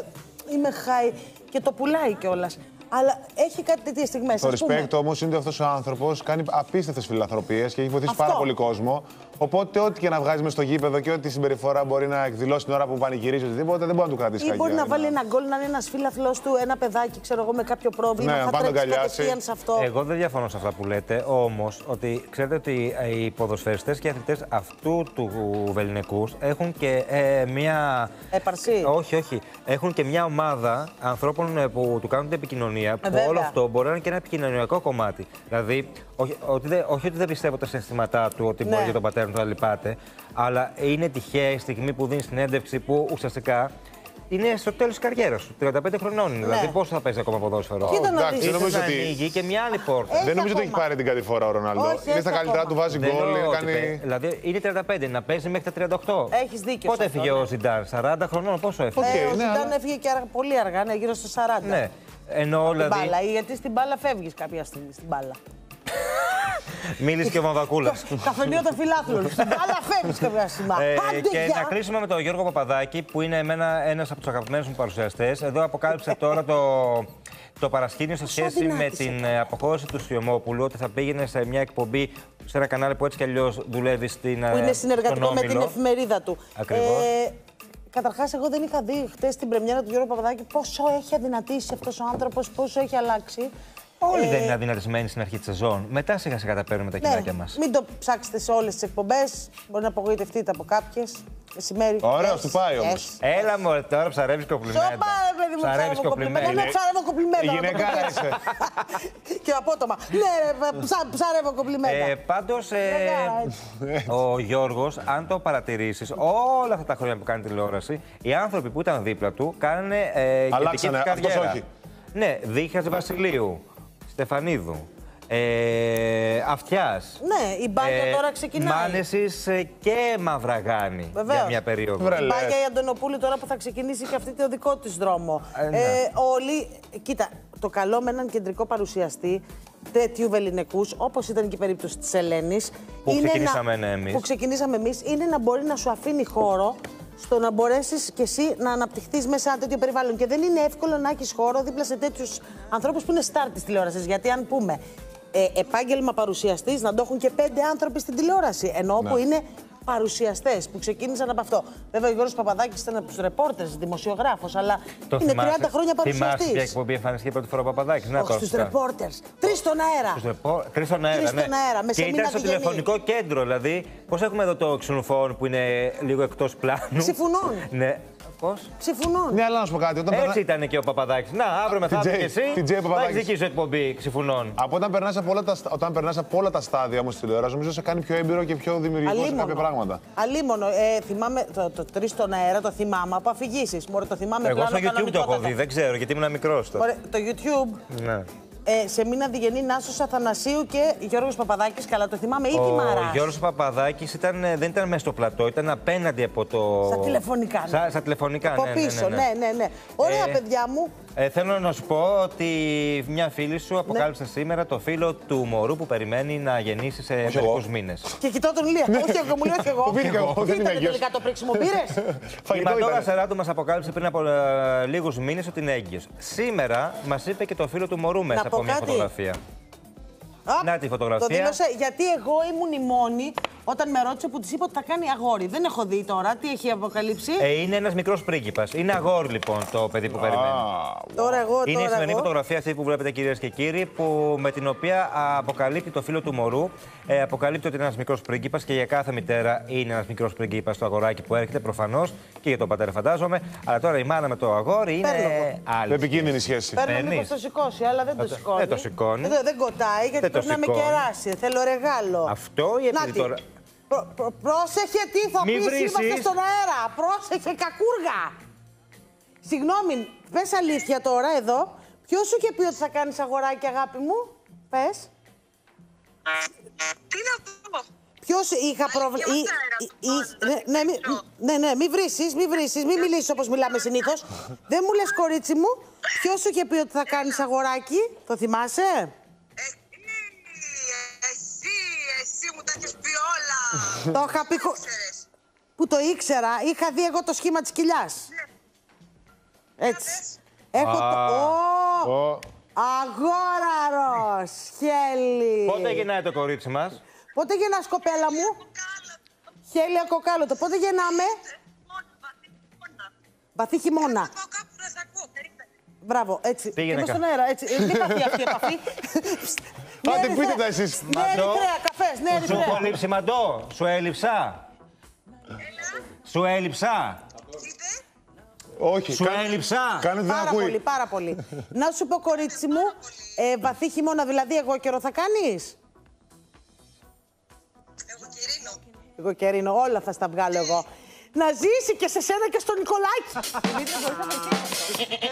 ε, είμαι χάι και το πουλάει κιόλας. Αλλά έχει κάτι τέτοιες στιγμές. Το respect όμως είναι ότι αυτός ο άνθρωπος κάνει απίστευτες φιλανθρωπίες και έχει βοηθήσει αυτό. πάρα πολύ κόσμο. Οπότε, ό,τι και να βγάζει μες στο γήπεδο και ό,τι συμπεριφορά μπορεί να εκδηλώσει την ώρα που πανηγυρίζει οτιδήποτε, δεν μπορεί να του κρατήσει κακία. Ή μπορεί να βάλει ένα γκολ, να είναι ένα φίλαθλος του, ένα παιδάκι, ξέρω εγώ, με κάποιο πρόβλημα. Ναι, θα τρέξει κατευθείαν σε αυτό. Εγώ δεν διαφωνώ σε αυτά που λέτε, όμως ότι ξέρετε ότι οι ποδοσφαιριστές και οι αθλητές αυτού του βεληνικούς έχουν και ε, μια. Έπαρση. Όχι, όχι. Έχουν και μια ομάδα ανθρώπων που του κάνουν την επικοινωνία. Που Βέβαια. όλο αυτό μπορεί να είναι και ένα επικοινωνιακό κομμάτι. Δηλαδή, όχι ότι δεν, όχι ότι δεν πιστεύω τα συναισθήματά του, ότι Ναι. μπορεί για τον πατέρα του να λυπάται, αλλά είναι τυχαία η στιγμή που δίνει συνέντευξη που ουσιαστικά είναι στο τέλος της καριέρας του. τριάντα πέντε χρονών είναι. Ναι. Δηλαδή, πόσο θα παίζει ακόμα ποδόσφαιρο. Κοίτα να Εντάξει, δεις. δεν νομίζω να ότι- ανοίγει και μια άλλη πόρτα. Έχει Δεν νομίζω ότι έχει ακόμα. πάρει την κατηφορά ο Ρονάλντο. Όχι, Είναι έχει στα καλύτερα ακόμα. του, βάζει Δεν γκολ. εννοώ ότι Κάνει... παι- Δηλαδή είναι τριάντα πέντε, να παίζει μέχρι τα τριάντα οκτώ. Έχεις δίκιο Πότε σε αυτό, έφυγε ναι. ο Ζιντάν, σαράντα χρονών, πόσο έφυγε. Ε, ο ναι, Ζιντάν αλλά- έφυγε και αργά- πολύ αργά, ναι, γύρω στα σαράντα. Ναι. Ενώ Στην δηλαδή. μπάλα, γιατί στην μπάλα φεύγεις κάποια στιγμή στην μπάλα. Μίλησε και ο Μαβακούλα. Καφενείο των φιλάθλων. Στην μπάλα φεύγεις κάποια στιγμή. Άντε, Και γεια. να κλείσουμε με τον Γιώργο Παπαδάκη, που είναι ένα από του αγαπημένου μου παρουσιαστές. Εδώ αποκάλυψε τώρα το, το παρασκήνιο σε σχέση με την ε, αποχώρηση του Σιωμόπουλου, ότι θα πήγαινε σε μια εκπομπή σε ένα κανάλι που έτσι κι αλλιώς δουλεύει στην. Που είναι ε, συνεργατικό στον με την Όμιλο. εφημερίδα του. Ακριβώς. Ε, Καταρχάς, εγώ δεν είχα δει χτες την πρεμιέρα του Γιώργου Παπαδάκη πόσο έχει αδυνατήσει αυτός ο άνθρωπος, πόσο έχει αλλάξει. Όλοι Ε, δεν είναι αδυνατισμένοι στην αρχή τη σεζόν. Μετά σιγά σιγά τα παίρνουμε τα κοινάκια ναι, μας. μην το ψάξετε σε όλες τις εκπομπές. Μπορεί να απογοητευτείτε από κάποιες. Μεσημέρι. Ωραίος yes, του πάει yes. όμως. Έλα μωρέ, τώρα ψαρεύεις κοπλιμέντα. Σώπα, ρε παιδί μου, Ψαρεύεις ψάρευω κοπλιμέντα. Ναι, ψάρευω κοπλιμέντα. Η να το γυναίκα ξέρεις. είσαι. Και απότομα. Ναι, ρε, ψά- ψάρευω κοπλιμέντα. Ε, πάντως, ε, Γυναίκα, ο Γιώργος, αν το παρατηρήσεις, όλα αυτά τα χρόνια που κάνει τηλεόραση, οι άνθρωποι που ήταν δίπλα του κάνανε ε, ηγετική Αλλάξανε, τους αυτός καριέρα. όχι. Ναι, Δίχας Βασιλείου, Στεφανίδου, ε, Αυτιάς. Ναι, η μπάγια τώρα ξεκινάει. Μάνεσης ε, και Μαυραγάνη για Βεβαίως. μια περίοδο. Βρε, Η λες. Μπάγια η Αντωνοπούλου τώρα που θα ξεκινήσει και αυτή το δικό της δρόμο. Ε, ναι. Ε, όλοι, κοίτα, το καλό με έναν κεντρικό παρουσιαστή τέτοιου βεληνικούς, όπως ήταν και η περίπτωση της Ελένης, Που είναι ξεκινήσαμε, να, ναι, εμείς. που ξεκινήσαμε εμείς, είναι να μπορεί να σου αφήνει χώρο στο να μπορέσεις κι εσύ να αναπτυχθείς μέσα σε ένα τέτοιο περιβάλλον. Και δεν είναι εύκολο να έχεις χώρο δίπλα σε τέτοιους ανθρώπους που είναι στάρ της τηλεόρασης. Γιατί αν πούμε ε, επάγγελμα παρουσιαστής, να το έχουν και πέντε άνθρωποι στην τηλεόραση. Ενώ που είναι παρουσιαστές που ξεκίνησαν από αυτό. Βέβαια, ο Γιώργος Παπαδάκης ήταν από τους ρεπόρτερς, δημοσιογράφος, αλλά Το είναι θυμάσαι- τριάντα χρόνια Θυμάσαι ποια παρουσιαστής. εκπομπή εμφανίστηκε πρώτη φορά ο Παπαδάκης. Να Όχι, το στους άκουσα. ρεπόρτερς. Τρεις στον αέρα. Στους ρεπο- Τρεις στον αέρα, Τρεις ναι. στον αέρα, με Και σεμίνα ήταν στο Διγενή. τηλεφωνικό κέντρο, δηλαδή. Πώς έχουμε εδώ το ξενοφόν που είναι λίγο εκτός πλάνου. Ψηφουνών. Ναι. Πώς. Ψηφουνών. Ναι, αλλά να σου πω κάτι. Όταν Έτσι περνά- ήταν και ο Παπαδάκης. Να, αύριο μεθαύριο Τζέι, και εσύ. την Τζέι θα Παπαδάκης. έχεις δική σου εκπομπή ξυφουνών. Από όταν περνάς από όλα τα, στα- όταν περνάς από όλα τα στάδια όμως στη τηλεόραση, νομίζω σε κάνει πιο έμπειρο και πιο δημιουργικό σε κάποια πράγματα. Αλίμονο. Ε, θυμάμαι το, το τρεις στον αέρα, το θυμάμαι από αφηγήσεις. Μωρέ, το θυμάμαι Εγώ στο πλάνο YouTube το έχω κανονικότατο. δει, δεν ξέρω γιατί ήμουν μικρός τότε. Μωρέ, το YouTube. Ναι. Ε, σε μήνα Διγενή, Νάσος Αθανασίου και Γιώργος Παπαδάκης, καλά το θυμάμαι, ή τη Ο Μαράς. Γιώργος Παπαδάκης ήταν, δεν ήταν μέσα στο πλατό, ήταν απέναντι από το. Στα τηλεφωνικά. Ναι. Στα, στα τηλεφωνικά, Από ναι, ναι, πίσω, ναι, ναι, ναι. ναι. Ωραία, Ε, παιδιά μου. Ε, θέλω να σου πω ότι μια φίλη σου αποκάλυψε σήμερα το φίλο του μωρού που περιμένει να γεννήσει σε μερικούς μήνες. Και κοιτάω τον Λία. Όχι, εγώ μου λέω και εγώ. Το πήρε και εγώ, Τι δεν είμαι ήταν έγκυος. τελικά το πρίξιμο, πήρες? Η Φαγητό Μαντόρα ήταν. Σεράτου μας αποκάλυψε πριν από ε, λίγους μήνες ότι είναι έγκυος. Σήμερα μας είπε και το φίλο του μωρού μέσα πω από μια κάτι. φωτογραφία. Α, Να τη φωτογραφία. Το δήλωσε γιατί εγώ ήμουν η μόνη όταν με ρώτησε που της είπα ότι θα κάνει αγόρι. Δεν έχω δει τώρα. Τι έχει αποκαλύψει. Ε, είναι ένας μικρός πρίγκιπας. Είναι αγόρι λοιπόν το παιδί που περιμένει. Τώρα εγώ, Είναι η τώρα σημερινή εγώ. φωτογραφία αυτή που βλέπετε, κυρίες και κύριοι, που, με την οποία α, αποκαλύπτει το φίλο του μωρού. Ε, αποκαλύπτει ότι είναι ένας μικρός πρίγκιπας και για κάθε μητέρα είναι ένας μικρός πρίγκιπας το αγοράκι που έρχεται, προφανώς, και για τον πατέρα φαντάζομαι. Αλλά τώρα η μάνα με το αγόρι είναι άλλη. Επικίνδυνη σχέση. Παίρνω Παίρνεις. μήπως το σηκώσει, αλλά δεν το το- σηκώνει. δεν το σηκώνει. Δεν, δεν κοτάει, γιατί Δεν το πρέπει να με σηκώνει. κεράσει. Θέλω ρεγάλο. Αυτό ή επειδή Νάτι. τώρα. Προ- προ- πρόσεχε τι θα Μη πεις, βρίσεις. είμαστε στον αέρα. Πρόσεχε κακούργα. Συγγνώμη, πες αλήθεια τώρα εδώ. Ποιος σου είχε πει ότι θα κάνεις αγοράκι, αγάπη μου? Πες. Τι να πω. Ποιος είχα πρόβλημα. Ναι, ναι, μη, ναι, ναι, μη βρίσεις, μη βρίσεις, μη μιλήσεις όπως μιλάμε συνήθως. Δεν μου λες, κορίτσι μου, ποιος σου είχε πει ότι θα κάνεις αγοράκι, το θυμάσαι? Εσύ, εσύ μου τα έχεις πει όλα. Το είχα πει. χω- Που το ήξερα, είχα δει εγώ το σχήμα της κοιλιάς. Έτσι. Έχω το. Ω! Αγόραρος, χέλη. Πότε γεννάει το κορίτσι μας? Πότε γεννάς, κοπέλα μου? Χέλια Κοκάλωτο. Πότε γεννάμε? Βαθύ χειμώνα. Μπράβο, έτσι. Πήγαινε στον αέρα, έτσι. Μην παθεί αυτή η επαφή. Άντε, πείτε τα εσείς. Ναι, Ερυθρέα, καφές, ναι, Ερυθρέα. Σου έχω λείψει μαντό, σου έλειψα. Σου έλειψα. Όχι. Σου έλειψα. Κάνε δεν Πάρα ακούει. πολύ, πάρα πολύ. Να σου πω, κορίτσι μου, ε, βαθύ χειμώνα, δηλαδή εγώ καιρό θα κάνεις? Εγώ κερίνω. Εγώ κερίνω, όλα θα στα βγάλω εγώ. Να ζήσει και σε σένα και στον Νικολάκη. Δημήτρη, μπορείς να βοηθήσεις?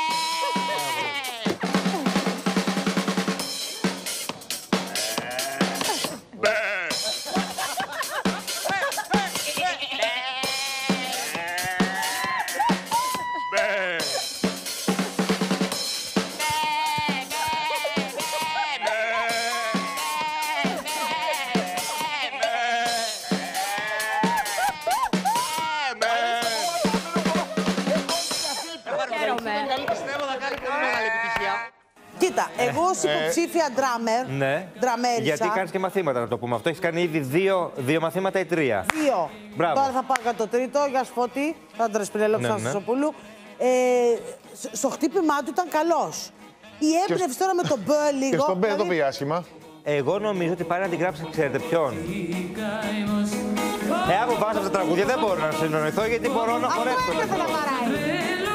Κοίτα, εγώ ως υποψήφια ντράμερ, Ναι. ντραμέρισα. Γιατί κάνεις και μαθήματα, να το πούμε αυτό. Έχεις κάνει ήδη δύο, δύο μαθήματα ή τρία. Δύο. Μπράβο. Τώρα θα πάω για το τρίτο, για Σφώτη, άντρας Πινελόπης Ναι, ναι. Αναστασοπούλου. Ε, σ- στο χτύπημά του ήταν καλός. Η έμπνευση τώρα με τον Μπε λίγο. Και στον Μπε δηλαδή- το πήγε άσχημα. Εγώ νομίζω ότι πάει να την γράψει, ξέρετε ποιον. Ε, άμα βάζω αυτά τα τραγούδια δεν μπορώ να συνοηθώ γιατί μπορώ να χορέψω. Αυτό έπρεπε να βαράει.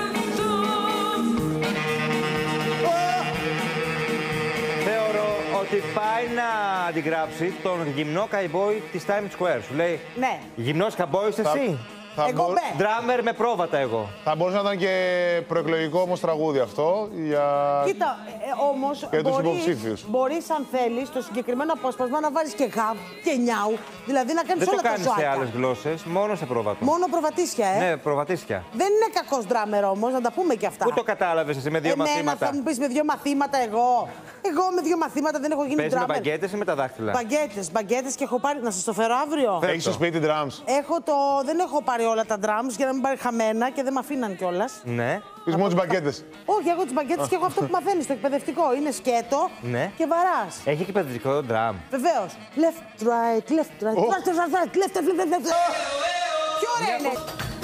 Θεωρώ ότι πάει να αντιγράψει τον γυμνό καϊμπόι της Times Square. Σου λέει, ναι. Γυμνός καϊμπόι είσαι εσύ. Θα Εγώ μπο- Μπε. Ντράμερ με πρόβατα εγώ. Θα μπορούσε να ήταν και προεκλογικό όμως τραγούδι αυτό για... Κοίτα, ε, όμως Και τους μπορείς, υποψήφιους. μπορείς αν θέλεις στο συγκεκριμένο απόσπασμα να βάζεις και γαβ και νιάου. Δηλαδή να κάνεις Δεν το όλα τα κάνεις σε ζωάκια. άλλες γλώσσες, μόνο σε πρόβατο. Μόνο προβατήσια, ε. Ναι, προβατήσια. Δεν είναι κακός ντράμερ όμως, να τα πούμε και αυτά. Πού το κατάλαβες εσύ με δύο Εμένα μαθήματα. θα μου πεις με δύο μαθήματα εγώ. Εγώ με δύο μαθήματα δεν έχω γίνει Παίζεις με ντράμερ. μπαγκέτες ή με τα δάχτυλα. Μπαγκέτες, μπαγκέτες και έχω πάρει. Να σας το φέρω αύριο. Έχεις στο σπίτι drums. Έχω το... Δεν έχω πάρει όλα τα drums για να μην πάρει χαμένα και δεν με αφήναν κιόλα. Ναι. Πεις μόνο τις μπαγκέτες. Όχι, εγώ τις μπαγκέτες και έχω αυτό που μαθαίνεις, το εκπαιδευτικό. Είναι σκέτο Ναι. και βαράς. Έχει και παιδευτικό ντραμ. Βεβαίως. Left, right, left, right, Oh. right, right, right, left, left, left, left. Ποιο ωραία είναι.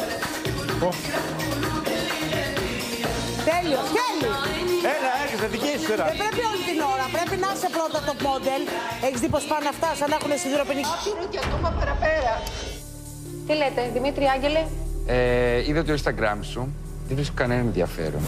Τέλειος, Χέλη. Έλα, έρχεσαι, δική σου τώρα. Δεν πρέπει όλη την ώρα. Πρέπει να είσαι πρώτα το μόντελ. Έχεις δει πως πάνε αυτά, σαν να έχουν σιδηροπενική. Άπειρο και ακόμα παραπέρα. Τι λέτε, Δημήτρη Άγγελε? Ε, είδα το Instagram σου. Δεν βρίσκω κανένα ενδιαφέρον.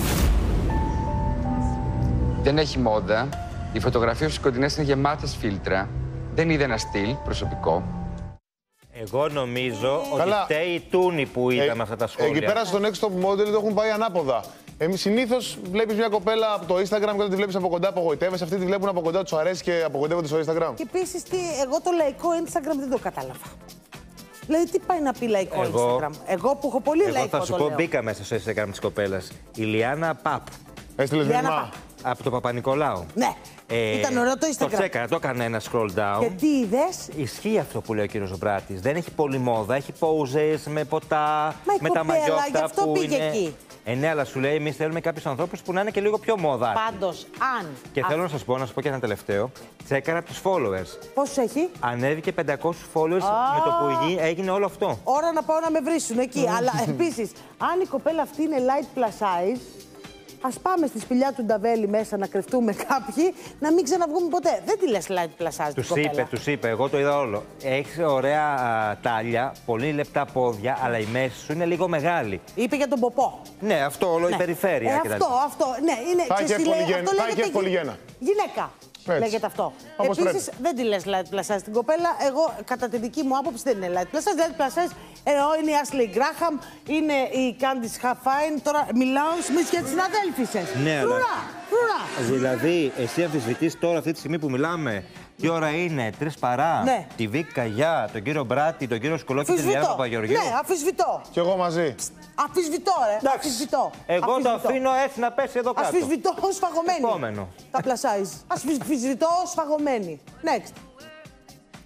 Δεν έχει μόδα. Οι φωτογραφίες στις κοντινές είναι γεμάτες φίλτρα. Δεν είδα ένα στυλ προσωπικό. Εγώ νομίζω Καλά. ότι φταίει η Τούνη που είδαμε αυτά τα σχόλια. Εκεί πέρα στο Next Top Model το έχουν πάει ανάποδα. Εμείς συνήθως βλέπεις μια κοπέλα από το Instagram και όταν τη βλέπεις από κοντά απογοητεύεσαι. Αυτοί τη βλέπουν από κοντά, τους αρέσει και απογοητεύονται στο Instagram. Και επίσης, τι, εγώ το λαϊκό Instagram δεν το κατάλαβα. Δηλαδή, τι πάει να πει λαϊκό Εγώ- Instagram. Εγώ που έχω πολύ Εγώ λαϊκό θα σου το πω, λέω. μπήκα μέσα στο Instagram της κοπέλας. Η Λιάννα Παπ. Έστειλες Λιάννα μήνυμα. Από το Παπα-Νικολάου. Ναι, Ε, ήταν ωραίο το Το Instagram. τσέκαρα, το έκανε ένα scroll down. Και τι είδες. Ισχύει αυτό που λέει ο κύριος Ζομπράτης. Δεν έχει πολύ μόδα. Έχει poses με ποτά, Μα η με τα κοπέλα, μαγιό γι' αυτά αυτό που πήγε είναι. εκεί. Ε, ναι, αλλά σου λέει, εμείς θέλουμε κάποιους ανθρώπους που να είναι και λίγο πιο μόδα. Πάντως, αν. Και α, θέλω να σας πω, να σας πω και ένα τελευταίο. Τσέκαρα τους followers. Πόσους έχει. Ανέβηκε πεντακόσιους followers Α. με το που γι- έγινε όλο αυτό. Ώρα να πάω να με βρίσουν εκεί. Αλλά επίσης, αν η κοπέλα αυτή είναι light plus size, ας πάμε στη σπηλιά του Νταβέλη μέσα να κρυφτούμε κάποιοι, να μην ξαναβγούμε ποτέ. Δεν τη λες light plus size την Τους κοπέλα. είπε, τους είπε, εγώ το είδα όλο. Έχεις ωραία α, τάλια, πολύ λεπτά πόδια, αλλά η μέση σου είναι λίγο μεγάλη. Είπε για τον ποπό. Ναι, αυτό όλο η Ναι. περιφέρεια. Ε, και τα αυτό, λοιπά. αυτό. Ναι, είναι. Πάει ξέρεις και τι λέει, εύκολη γέννα. αυτό Πάει και λέγεται εύκολη γυ- γέννα. Γυναίκα. Έτσι. Λέγεται αυτό. Όπως Επίσης, πρέπει. δεν τη λες light plus size την κοπέλα. Εγώ, κατά τη δική μου άποψη, δεν είναι light plus size. Light plus size ενώ είναι η Ashley Graham, είναι η Candice Halfine. Τώρα μιλάω με για τις συναδέλφισες. Ναι, αλλά- Φρουρά, φρουρά. Δηλαδή, εσύ αμφισβητείς τώρα αυτή τη στιγμή που μιλάμε. Τι ώρα είναι, τρεις παρά. Ναι. Τη Βίκη Καγιά, τον κύριο Μπράτη, τον κύριο Σκολό και τη Λιάννα Παπαγεωργίου. Ναι, αφισβητώ. Κι εγώ μαζί. Αφισβητώ, ρε. Αφισβητώ. Εγώ το Αφισβητώ. αφήνω έτσι να πέσει εδώ κάτω. Ασφισβητώ σφαγωμένη. Επόμενο. Τα plus size. Ασφισβητώ σφαγωμένη. Next.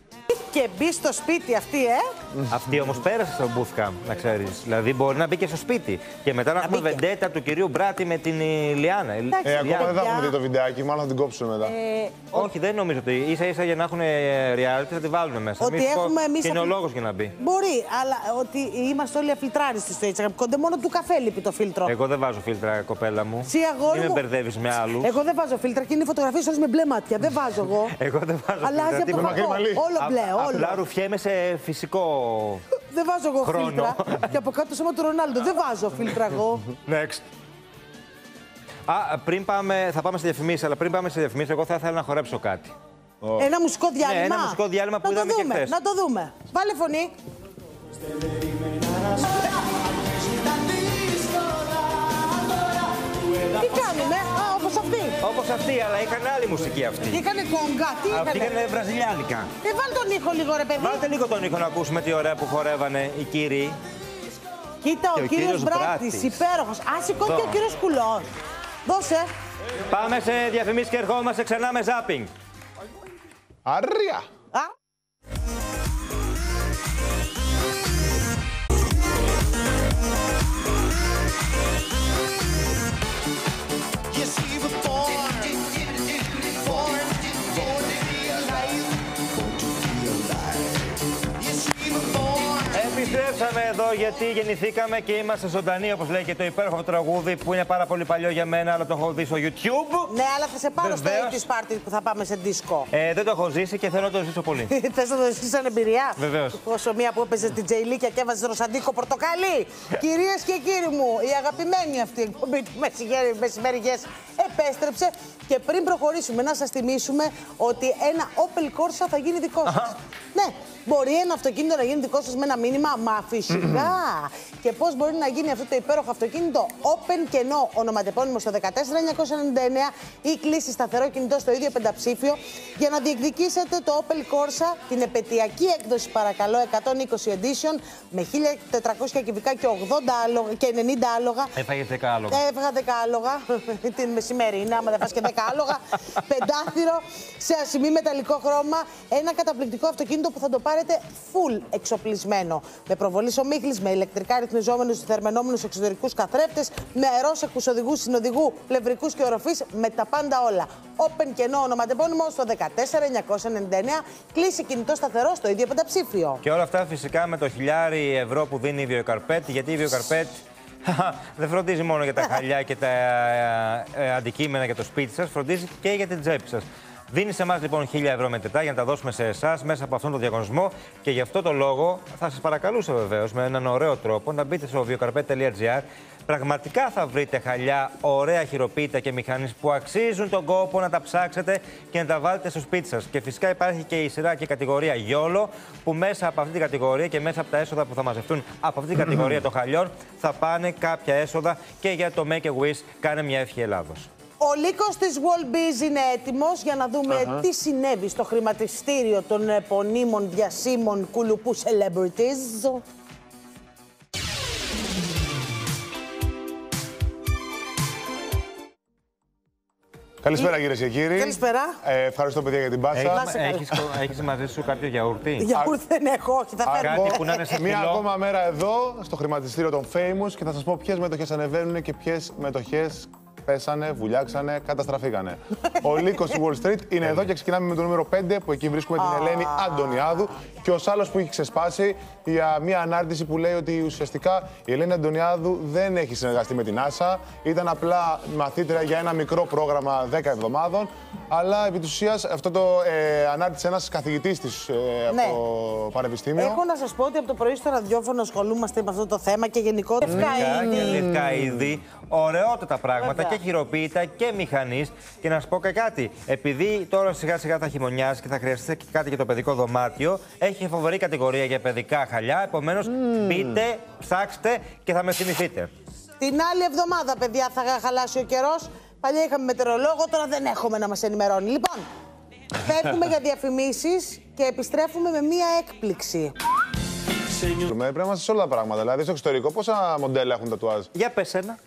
και μπει στο σπίτι αυτή, ε. Αυτή όμως πέρασε στο bootcamp, να ξέρεις. Δηλαδή μπορεί να μπει και στο σπίτι. Και μετά να, να έχουμε βεντέτα του κυρίου Μπράτη με την Λιάννα. Ε, ε, ακόμα δεν θα έχουμε δει το βιντεάκι, μάλλον θα την κόψουν μετά. Ε, Όχι, δεν νομίζω ότι ίσα ίσα για να έχουν reality θα τη βάλουν μέσα. Ότι Μη έχουμε εμείς. Είναι ο λόγος για να μπει. Μπορεί, αλλά ότι είμαστε όλοι αφιλτράριστοι στο Instagram. Κόντε μόνο του καφέ λείπει το φίλτρο. Εγώ δεν βάζω φίλτρα, κοπέλα μου. Σι, αγόρι Μην μου. με μπερδεύεις με άλλους. Εγώ δεν βάζω φίλτρα και είναι οι φωτογραφίες όλες με μπλε μάτια. Δεν βάζω εγώ. Εγώ δεν βάζω Αλλάζει φίλτρα. από το κακό. Όλο μπλε, όλο. Απλά ρουφιέμαι σε φυσικό. Δεν βάζω εγώ χρόνο. φίλτρα. Και από κάτω το σώμα του Ρονάλντο. Δεν βάζω φίλτρα εγώ. Next. Α, πριν πάμε, θα πάμε σε διαφημίσεις, αλλά πριν πάμε σε διαφημίσεις, εγώ θα ήθελα να χορέψω κάτι. Oh. Ένα μουσικό διάλειμμα. Ναι, ένα μουσικό διάλειμμα που να είδαμε το δούμε, και χθες. Να το δούμε. Βάλε φωνή. Τι κάνουμε, α, όπως αυτή. Όπως αυτή, αλλά είχαν άλλη μουσική αυτή. Είχανε κόγκα, τι είχανε. Αυτή είχανε βραζιλιάνικα. Ε, βάλ τον ήχο λίγο ρε παιδί. Βάλτε λίγο τον ήχο να ακούσουμε τι ωραία που χορεύανε οι κύριοι. Κοίτα, ο, ο κύριος, κύριος Μπράτης, υπέροχος. Α, σηκώθηκε και ο κύριος Κουλός. Δώσε. Πάμε σε διαφημίσεις και ερχόμαστε ξανά με ζάπινγκ. Αρία. Α. Επιστρέψαμε εδώ γιατί γεννηθήκαμε και είμαστε ζωντανοί, όπως λέει και το υπέροχο τραγούδι που είναι πάρα πολύ παλιό για μένα, αλλά το έχω δει στο YouTube. Ναι, αλλά θα σε πάρω Βεβαίως. στο ογδόντα πάρτι που θα πάμε σε δίσκο. Ε, δεν το έχω ζήσει και θέλω να το ζήσω πολύ. Θες να το ζήσεις σαν εμπειρία. Βεβαίως. Όσο μία που έπαιζε την Τζεϊλίκια και έβαζε ροσαντίκο πορτοκαλί. Κυρίες και κύριοι μου, η αγαπημένη αυτή εκπομπή του Μεσημεριγές επέστρεψε. Και πριν προχωρήσουμε, να σας θυμίσουμε ότι ένα Opel Corsa θα γίνει δικό σας. Ναι, μπορεί ένα αυτοκίνητο να γίνει δικό σας με ένα μήνυμα, μα φυσικά. Και πώς μπορεί να γίνει αυτό το υπέροχο αυτοκίνητο, Open κενό ονοματεπώνυμο στο δεκατέσσερα εννιακόσια ενενήντα εννέα ή κλείσει σταθερό κινητό στο ίδιο πενταψήφιο για να διεκδικήσετε το Opel Corsa, την επαιτειακή έκδοση παρακαλώ εκατόν είκοσι Edition με χίλια τετρακόσια κυβικά και, ογδόντα άλογα, και ενενήντα άλογα. Έφαγες δέκα άλογα. Έφαγα δέκα άλογα. Την μεσημέρι είναι, άμα δεν φας και δέκα άλογα. Πεντάθυρο σε ασημή μεταλλικό χρώμα. Ένα καταπληκτικό αυτοκίνητο που θα το πάρετε full εξοπλισμένο. Με προβολή ομίχλης, με ηλεκτρικά ρυθμιζόμενους θερμενόμενους εξωτερικούς καθρέφτες, με αερόσαχους οδηγούς συνοδηγού, πλευρικούς και οροφής, με τα πάντα όλα. Open κενό ονοματεπώνυμο στο δεκατέσσερα εννιακόσια ενενήντα εννέα. Κλείσει κινητό σταθερό στο ίδιο πενταψήφιο. Και όλα αυτά φυσικά με το χιλιάρι ευρώ που δίνει η Βιοκαρπέτ, γιατί η Βιοκαρπέτ δεν φροντίζει μόνο για τα χαλιά και τα ε, ε, αντικείμενα για το σπίτι σας, φροντίζει και για την τσέπη σας. Δίνει σε εμάς λοιπόν χίλια ευρώ μετρητά για να τα δώσουμε σε εσάς μέσα από αυτόν τον διαγωνισμό και γι' αυτό το λόγο θα σας παρακαλούσα βεβαίως με έναν ωραίο τρόπο να μπείτε στο βιοκαρπέτ τελεία τζι άρ. Πραγματικά θα βρείτε χαλιά, ωραία χειροποίητα και μηχανές που αξίζουν τον κόπο να τα ψάξετε και να τα βάλετε στο σπίτι σας. Και φυσικά υπάρχει και η σειρά και η κατηγορία YOLO, που μέσα από αυτή την κατηγορία και μέσα από τα έσοδα που θα μαζευτούν από αυτή την κατηγορία των χαλιών θα πάνε κάποια έσοδα και για το Make a Wish. Κάνε μια ευχή Ελλάδος. Ο λύκος της Wallbees είναι έτοιμος για να δούμε uh-huh. τι συνέβη στο χρηματιστήριο των επωνύμων διασύμων κουλουπού celebrities. Καλησπέρα κυρίες και κύριοι. Καλησπέρα. Ε, ευχαριστώ παιδιά για την πάσα. Έχεις, έχεις μαζί σου κάποιο γιαούρτι? Γιαούρτι δεν έχω, όχι, θα φέρω. Κάτι που να είναι σε Μία ακόμα μέρα εδώ, στο χρηματιστήριο των Famous και θα σας πω ποιες μετοχές ανεβαίνουν και ποιες μετοχές πέσανε, βουλιάξανε, καταστραφήκανε. Ο λύκος του Wall Street είναι εδώ και ξεκινάμε με το νούμερο πέντε, που εκεί βρίσκουμε την Ελένη Αντωνιάδου και ως άλλος που έχει ξεσπάσει για μια ανάρτηση που λέει ότι ουσιαστικά η Ελένη Αντωνιάδου δεν έχει συνεργαστεί με την NASA, ήταν απλά μαθήτρια για ένα μικρό πρόγραμμα δέκα εβδομάδων, αλλά επί της ουσίας αυτό το ε, ανάρτησε ένας καθηγητής της ε, ναι. από το Πανεπιστήμιο. Έχω να σας πω ότι από το πρωί στο ραδιόφωνο ασχολούμαστε με αυτό το θέμα και γενικότερα. Λευκαίδη, ωραιότατα πράγματα. Βέβαια. Και χειροποίητα και μηχανής. Και να σου πω και κάτι. Επειδή τώρα σιγά σιγά θα χειμωνιάσει και θα χρειαστεί και κάτι για το παιδικό δωμάτιο, έχει φοβερή κατηγορία για παιδικά χαλιά. Επομένως, mm. μπείτε, ψάξτε και θα με θυμηθείτε. Την άλλη εβδομάδα, παιδιά, θα χαλάσει ο καιρός. Παλιά είχαμε μετεωρολόγο, τώρα δεν έχουμε να μας ενημερώνει. Λοιπόν, φεύγουμε για διαφημίσεις και επιστρέφουμε με μία έκπληξη. Πρέπει να είμαστε σε όλα τα πράγματα. Δηλαδή, στο εξωτερικό, πόσα μοντέλα έχουν τατουάζ? Για πες ένα.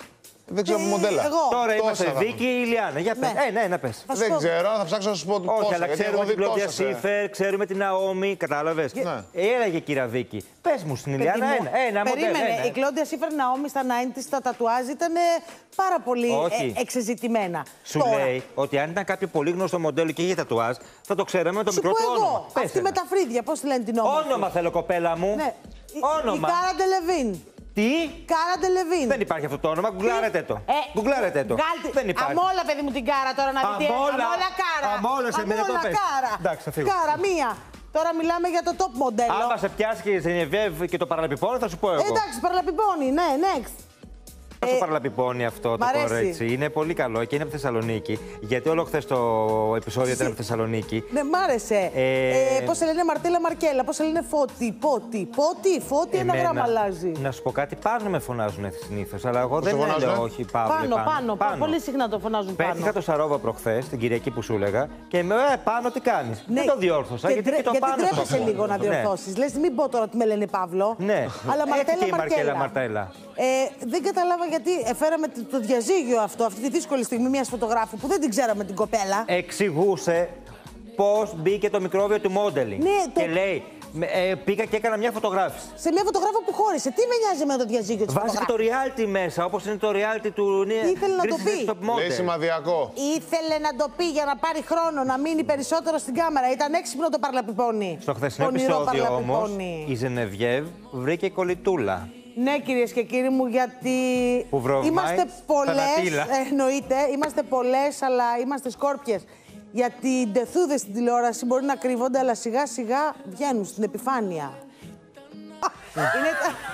Δεν ξέρω μοντέλα. Τώρα είμαστε Βίκη ή Ηλιάνα. Για πες. Ε, ναι, να πες. Δεν ξέρω, θα ψάξω να σου πω πόσα. Όχι, αλλά ξέρουμε την Κλόντια Σίφερ, ξέρουμε την Ναόμι, κατάλαβες. Έλαγε κυρία Βίκη. Πες μου στην Ηλιάνα ένα, ένα μοντέλο. Περίμενε, η Κλόντια Σίφερ Ναόμι στα ενενήντα τα τατουάζ ήταν πάρα πολύ εξεζητημένα. Σου λέει ότι αν ήταν κάποιο πολύ γνωστό μοντέλο και είχε τατουάζ, θα το ξέραμε με το μικρό του όνομα. Αυτή με τα φρύδια, πώς λένε την όνομα. Όνομα θέλω, κοπέλα μου. Όνομα. Η Κάρα Ντελεβίν. Τι? Κάρα Ντελεβίν. Δεν υπάρχει αυτό το όνομα. Γκουγκλάρετε το. Ε, Γκουγκλάρετε το. Βγάλτε. Δεν υπάρχει. Αμόλα, παιδί μου, την Κάρα τώρα να δείτε. Αμόλα. Αμόλα Κάρα. Αμόλα σε μένα το πες. Κάρα. Εντάξει, θα φύγω. Κάρα, μία. Τώρα μιλάμε για το top μοντέλο. Άμα σε πιάσει και η Ζενιεβιέβ και το παραλαπιπώνει, θα σου πω εγώ. Εντάξει, παραλαπιπώνει, ναι, next. Πόσο παραλαπιπώνει αυτό το κορίτσι. Είναι πολύ καλό και είναι από Θεσσαλονίκη. Γιατί όλο χθες το επεισόδιο ήταν από Θεσσαλονίκη. Ναι, μ' άρεσε. Ε... Ε, πώς σε λένε Μαρτέλα Μαρκέλα, πώς σε λένε Φώτη, Πότη, Πότη, Φώτη, ένα γράμμα αλλάζει. Να σου πω κάτι, πάνω με φωνάζουν συνήθως. Αλλά εγώ δεν λέω όχι, Παύλε. Πάνω, πάνω, πάνω, πάνω. Πολύ συχνά το φωνάζουν πάνω. Πέτυχα το Σαρόβα προχθές, την Κυριακή που σου έλεγα, και με ε, πάνω τι κάνεις. Ναι. Δεν το διόρθωσα. Και γιατί και το γιατί πάνω τρέπεσαι λίγο να διορθώσεις. Λες, μην πω τώρα ότι με λένε Παύλο. Ναι, αλλά Μαρτέλα Μαρκέλα. Μαρτέλα. Ε, δεν κατάλαβα γιατί εφέραμε το διαζύγιο αυτό, αυτή τη δύσκολη στιγμή μιας φωτογράφου που δεν την ξέραμε την κοπέλα. Εξηγούσε πώς μπήκε το μικρόβιο του modeling. Ναι, και το... λέει, ε, πήγα και έκανα μια φωτογράφηση. Σε μια φωτογράφο που χώρισε. Τι με νοιάζει με το διαζύγιο της φωτογράφου. Βάζει και το reality μέσα, όπως είναι το reality του... Ήθελε να το πει. Λέει σημαδιακό. Ήθελε να το πει για να πάρει χρόνο, να μείνει περισσότερο στην κάμερα. Ήταν έξυπνο το παρλαπιπώνει. Στο χθεσινό επεισόδιο όμως, η Ζενεβιέβ βρήκε κολλητούλα. Ναι, κυρίες και κύριοι μου, γιατί είμαστε πολλές, εννοείται, είμαστε πολλές, αλλά είμαστε σκόρπιες. Γιατί οι ντεθούδες στην τηλεόραση μπορεί να κρύβονται, αλλά σιγά σιγά βγαίνουν στην επιφάνεια. Είναι...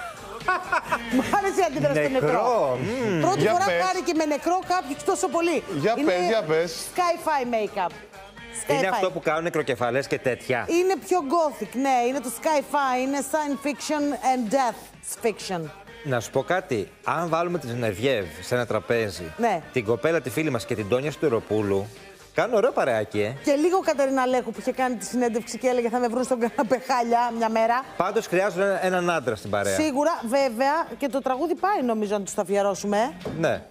Μ' άρεσε η αντίδραση στο νεκρό. Πρώτη φορά χάρηκε με νεκρό κάποιος τόσο πολύ. Για πες, για πες. Sci-fi make-up. Είναι αυτό που κάνουν νεκροκεφαλές και τέτοια. Είναι πιο gothic, ναι. Είναι το sci-fi, είναι science fiction and death fiction. Να σου πω κάτι. Αν βάλουμε τη Ζενεβιέβ σε ένα τραπέζι, ναι, την κοπέλα τη φίλη μας και την Τόνια Στουροπούλου, κάνουν ωραίο παρεάκι, ε. Και λίγο Κατερίνα Λέχου που είχε κάνει τη συνέντευξη και έλεγε θα με βρουν στον καναπέ χάλια μια μέρα. Πάντως χρειάζονται έναν άντρα στην παρέα. Σίγουρα, βέβαια. Και το τραγούδι πάει νομίζω να τους το αφιερώσουμε. Ναι. Αν...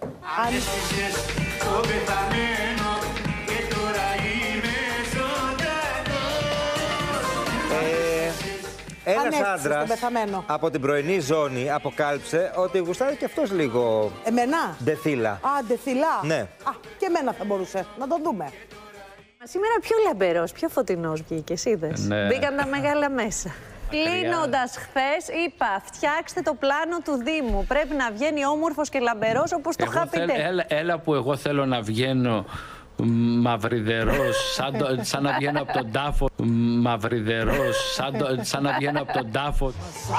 Ένας άντρας από την πρωινή ζώνη αποκάλυψε ότι γουστάρει και αυτός λίγο. Εμένα. Ντεθίλα. Α, ντεθίλα. Ναι. Α, και εμένα θα μπορούσε. Να τον δούμε. Σήμερα πιο λαμπερός, πιο φωτεινός βγήκες, είδες. Ναι. Μπήκαν τα μεγάλα μέσα. Κλείνοντας χθες, είπα, φτιάξτε το πλάνο του Δήμου. Πρέπει να βγαίνει όμορφος και λαμπερός όπως το Happy Day. Έλα, έλα που εγώ θέλω να βγαίνω μαυριδερός, σαν, το, σαν να βγαίνω από τον τάφο. Μαυριδερός, σαν, το, σαν να βγαίνω από τον τάφο.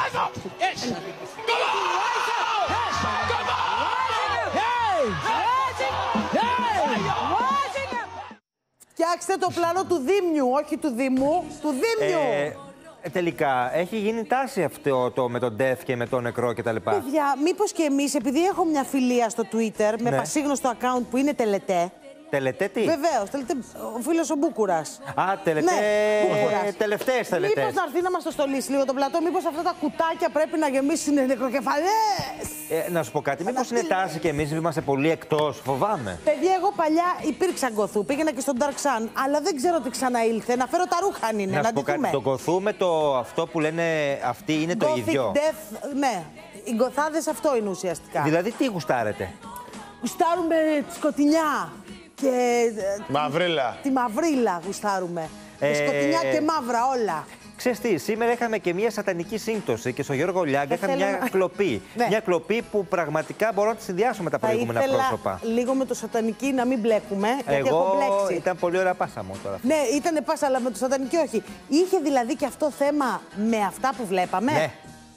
Φτιάξτε το πλάνο του Δήμιου, όχι του Δήμου, του Δήμιου. Ε, τελικά, έχει γίνει τάση αυτό το, με τον Ντεφ και με τον νεκρό κτλ. Παιδιά, μήπως και εμείς, επειδή έχω μια φιλία στο Twitter με ναι, πασίγνωστο account που είναι τελετέ. Τελετέ τι? Βεβαίως, τελετέ, ο φίλος ο Μπούκουρας. Α, τελετέ. Ναι, τελευταίες τελετές. Μήπως να έρθει να μας το στολίσει λίγο το πλατό, μήπως αυτά τα κουτάκια πρέπει να γεμίσουν νεκροκεφαλές. Ε, να σου πω κάτι, μήπως είναι τάση και εμείς είμαστε πολύ εκτός, φοβάμαι. Παιδιά, εγώ παλιά υπήρξα γκοθού, πήγαινα και στον Dark Sun, αλλά δεν ξέρω τι ξαναήλθε. Να φέρω τα ρούχα αν είναι, να, να σου πω κάτι, το γκοθού με το αυτό που λένε αυτοί είναι Gothic το ίδιο. Death, ναι, οι γκοθάδες αυτό είναι ουσιαστικά. Δηλαδή τι γουστάρετε? Γουστάρουμε τη σκοτεινιά. Και μαυρίλα. Τη μαυρίλα γουστάρουμε. Ε, σκοτεινιά και μαύρα όλα. Ξέρεις τι, σήμερα είχαμε και μια σατανική σύμπτωση και στο Γιώργο Λιάγκα είχαμε μια να... κλοπή. Ναι. Μια κλοπή που πραγματικά μπορώ να τη συνδυάσω με τα προηγούμενα πρόσωπα. Λίγο με το σατανική να μην μπλέκουμε. Γιατί εγώ έχω μπλέξει. Ήταν πολύ ωραία πάσα μου τώρα. Ναι, ήταν πάσα, αλλά με το σατανική όχι. Είχε δηλαδή και αυτό θέμα με αυτά που βλέπαμε. Ναι.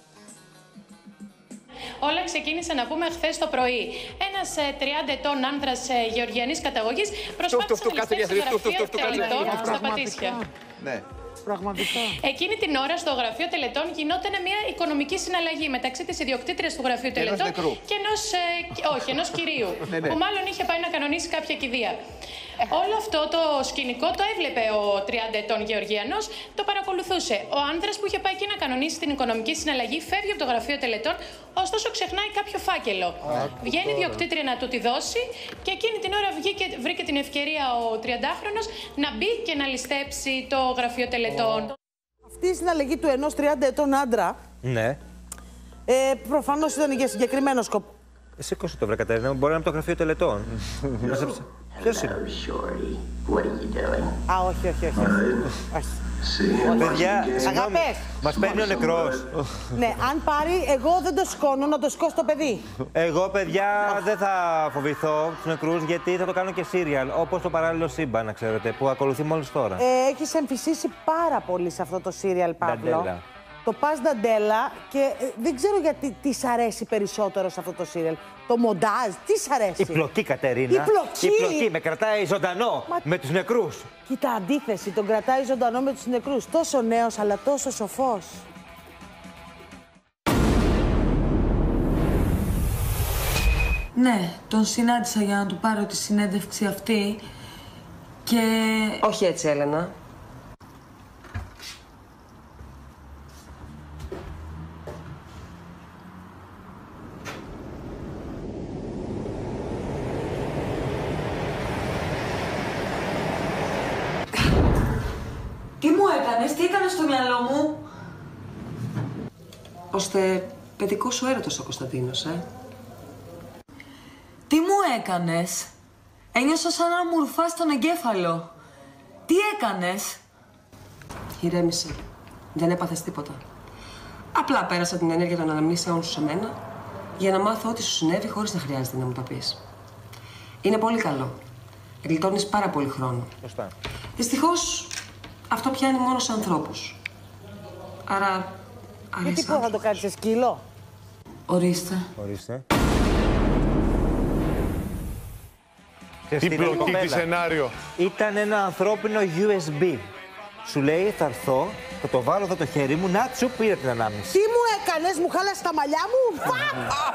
Όλα ξεκίνησε να πούμε χθες το πρωί. Ένας τριάντα ετών άνδρας γεωργιανής καταγωγής προσπάθησε να ληστεύσει το γραφείο τελετών στα Πατήσια. Ναι. Πραγματικά. Εκείνη την ώρα στο γραφείο τελετών γινόταν μια οικονομική συναλλαγή μεταξύ της ιδιοκτήτριας του γραφείου τελετών και ενός, ε, όχι, ενός κυρίου, που μάλλον είχε πάει να κανονίσει κάποια κηδεία. Όλο αυτό το σκηνικό το έβλεπε ο τριάντα ετών Γεωργιανός, το παρακολουθούσε. Ο άνδρας που είχε πάει εκεί να κανονίσει την οικονομική συναλλαγή φεύγει από το γραφείο τελετών, ωστόσο ξεχνάει κάποιο φάκελο. Βγαίνει η ιδιοκτήτρια να του τη δώσει και εκείνη την ώρα βγήκε, βρήκε την ευκαιρία ο τριαντάχρονος να μπει και να ληστέψει το γραφείο τελετών. Αυτή η συναλλαγή του ενός τριάντα ετών άντρα, ναι. ε, προφανώς ήταν για συγκεκριμένο σκοπό. Σήκωσε το βρε Κατερίνα, μπορεί να είναι από το γραφείο τελετών. Ποιος είναι? Α, όχι, όχι, όχι. όχι. Παιδιά, συγγνώμη, μας παίρνει ο νεκρός. Ναι, αν πάρει, εγώ δεν το σηκώνω, να το σηκώσει το παιδί. Εγώ, παιδιά, δεν θα φοβηθώ τους νεκρούς, γιατί θα το κάνω και σύριαλ, όπως το Παράλληλο Σύμπαν, να ξέρετε, που ακολουθεί μόλις τώρα. Ε, έχεις εμφυσίσει πάρα πολύ σε αυτό το σύριαλ, Παύλο. Νταντέλα. Το Πας Νταντέλα και ε, δεν ξέρω γιατί τι σ' αρέσει περισσότερο σε αυτό το σύριαλ. Το μοντάζ, τι σ' αρέσει? Η πλοκή, Κατερίνα. Η πλοκή. Η πλοκή με κρατάει ζωντανό Μα... με τους νεκρούς. Κοίτα, αντίθεση, τον κρατάει ζωντανό με τους νεκρούς. Τόσο νέος, αλλά τόσο σοφός. Ναι, τον συνάντησα για να του πάρω τη συνέντευξη αυτή και... Όχι έτσι, Έλενα. Τι μου έκανες, τι έκανες στο μυαλό μου? Ώστε παιδικό σου έρωτος ο Κωνσταντίνος, ε. Τι μου έκανες? Ένιωσα σαν να μου ρουφάς τον εγκέφαλο. Τι έκανες? Ηρέμησε. Δεν έπαθες τίποτα. Απλά πέρασα την ενέργεια των αναμνήσεών σου σε μένα για να μάθω ό,τι σου συνέβη χωρίς να χρειάζεται να μου τα πεις. Είναι πολύ καλό. Γλιτώνεις πάρα πολύ χρόνο. Σωστά. Δυστυχώς, αυτό πιάνει μόνο σε ανθρώπους. Άρα, αρέσει. Γιατί πώς θα το κάνεις σε σκύλο? Ορίστε. Ορίστε. Τι πλοκή, τι σενάριο. Ήταν ένα ανθρώπινο γιου ες μπι. Σου λέει θα έρθω, θα το βάλω εδώ το χέρι μου, να τσου πήρε την ανάμνηση. Τι μου έκανες, μου χάλασε τα μαλλιά μου, φαπ!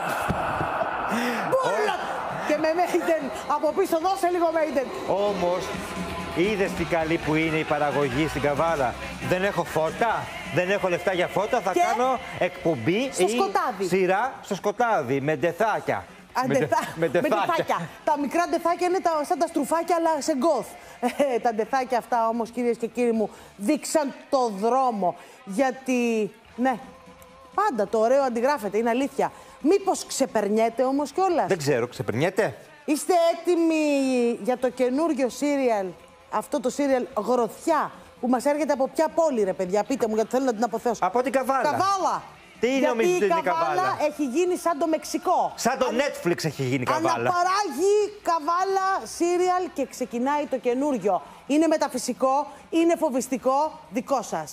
Μπούλα! Και με Μέιντεν, από πίσω δώσε λίγο Μέιντεν. Όμως, είδες τι καλή που είναι η παραγωγή στην Καβάλα. Δεν έχω φώτα, δεν έχω λεφτά για φώτα, θα και... κάνω εκπομπή στο ή σκοτάδι. Σειρά στο σκοτάδι, με ντεθάκια. Αντεθά... Με, με ντεθάκια. Τα μικρά ντεθάκια είναι τα, σαν τα στρουφάκια, αλλά σε γκοθ. Ε, τα ντεθάκια αυτά όμως, κυρίες και κύριοι μου, δείξαν το δρόμο. Γιατί, ναι, πάντα το ωραίο αντιγράφεται, είναι αλήθεια. Μήπως ξεπερνιέται όμως κιόλας? Δεν ξέρω, ξεπερνιέται. Είστε έτοιμοι για το καινούριο σύριαλ, αυτό το σύριαλ Γροθιά, που μας έρχεται από ποια πόλη, ρε παιδιά? Πείτε μου, γιατί θέλω να την αποθέσω. Από την Καβάλα. Καβάλα. Τι νομίζετε η είναι η Καβάλα? Καβάλα? Έχει γίνει σαν το Μεξικό. Σαν το Netflix έχει γίνει η Καβάλα. Αναπαράγει Καβάλα σύριαλ και ξεκινάει το καινούριο. Είναι μεταφυσικό, είναι φοβιστικό, δικό σας.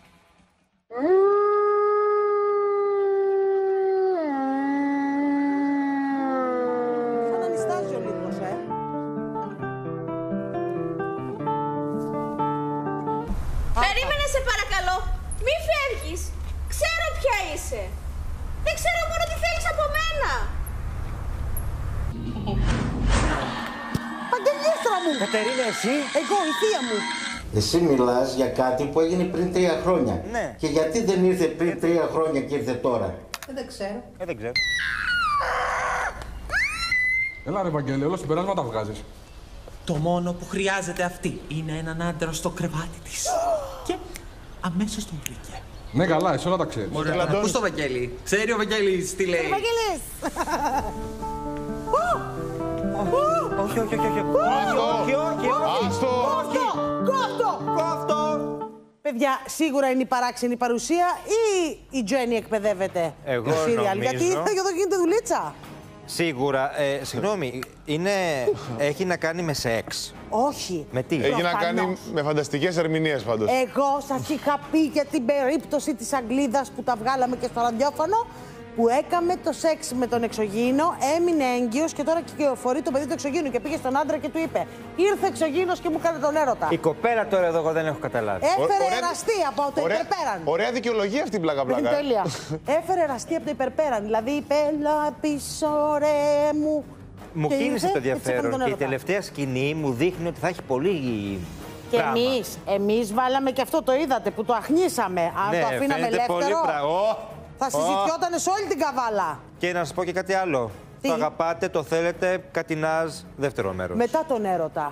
Σαν ανιστάζει ο λίγος, ε. Περίμενε σε παρακαλώ. Μη φεύγεις. Ξέρω ποια είσαι. Δεν ξέρω μόνο τι θέλεις από μένα. Παγγελίστρα μου. Κατερίνα, εσύ. Εγώ, η θεία μου. Εσύ μιλάς για κάτι που έγινε πριν τρία χρόνια. Ναι. Και γιατί δεν ήρθε πριν τρία χρόνια και ήρθε τώρα? Ε, δεν ξέρω. Ε, δεν ξέρω. Έλα ρε Βαγγέλη, όλα συμπεράσματα βγάζεις. Το μόνο που χρειάζεται αυτή είναι έναν άντρα στο κρεβάτι της. Και αμέσως τον βρήκε. Ναι, καλά, εσύ όλα τα ξέρεις. Ωραία, να ακούς το Βαγγέλη. Ξέρει ο Βαγγέλης τι λέει. Βαγγέλης! Όχι, όχι, όχι, όχι. Όχι, όχι, όχι. Κόφτο! Κόφτο! Κόφτο! Παιδιά, σίγουρα είναι η παράξενη παρουσία ή η Τζέννη εκπαιδεύεται Εγώ το σύριαλ? νομίζω. Γιατί εδώ γίνεται δουλίτσα. Σίγουρα. Ε, συγγνώμη, είναι... έχει να κάνει με σεξ. Όχι. Με τι? Έχει να κάνει με φανταστικές ερμηνείες πάντως. Εγώ σας είχα πει για την περίπτωση της Αγγλίδας που τα βγάλαμε και στο ραδιόφωνο που έκαμε το σεξ με τον εξωγήινο, έμεινε έγκυος και τώρα κυκλοφορεί το παιδί του εξωγήινου και πήγε στον άντρα και του είπε: ήρθε εξωγήινος και μου έκανε τον έρωτα. Η κοπέλα τώρα εδώ εγώ δεν έχω καταλάβει. Έφερε Ωραία... εραστή από το ωραία... υπερπέραν. Ωραία δικαιολογία αυτή η πλάκα-πλάκα. Τέλεια. Έφερε εραστή από το υπερπέραν. Δηλαδή είπε: έλα πίσω, ρε μου. Μου και κίνησε ήρθε, το ενδιαφέρον και η τελευταία σκηνή μου δείχνει ότι θα έχει πολύ. Και εμείς, εμείς βάλαμε και αυτό, το είδατε που το αχνίσαμε. Αν ναι, το αφήναμε ελεύθερο, πολύ πρα... θα συζητιόταν σε όλη την καβάλα. Και να σας πω και κάτι άλλο. Τι? Το αγαπάτε, το θέλετε, Κατινάζ, δεύτερο μέρος. Μετά τον έρωτα.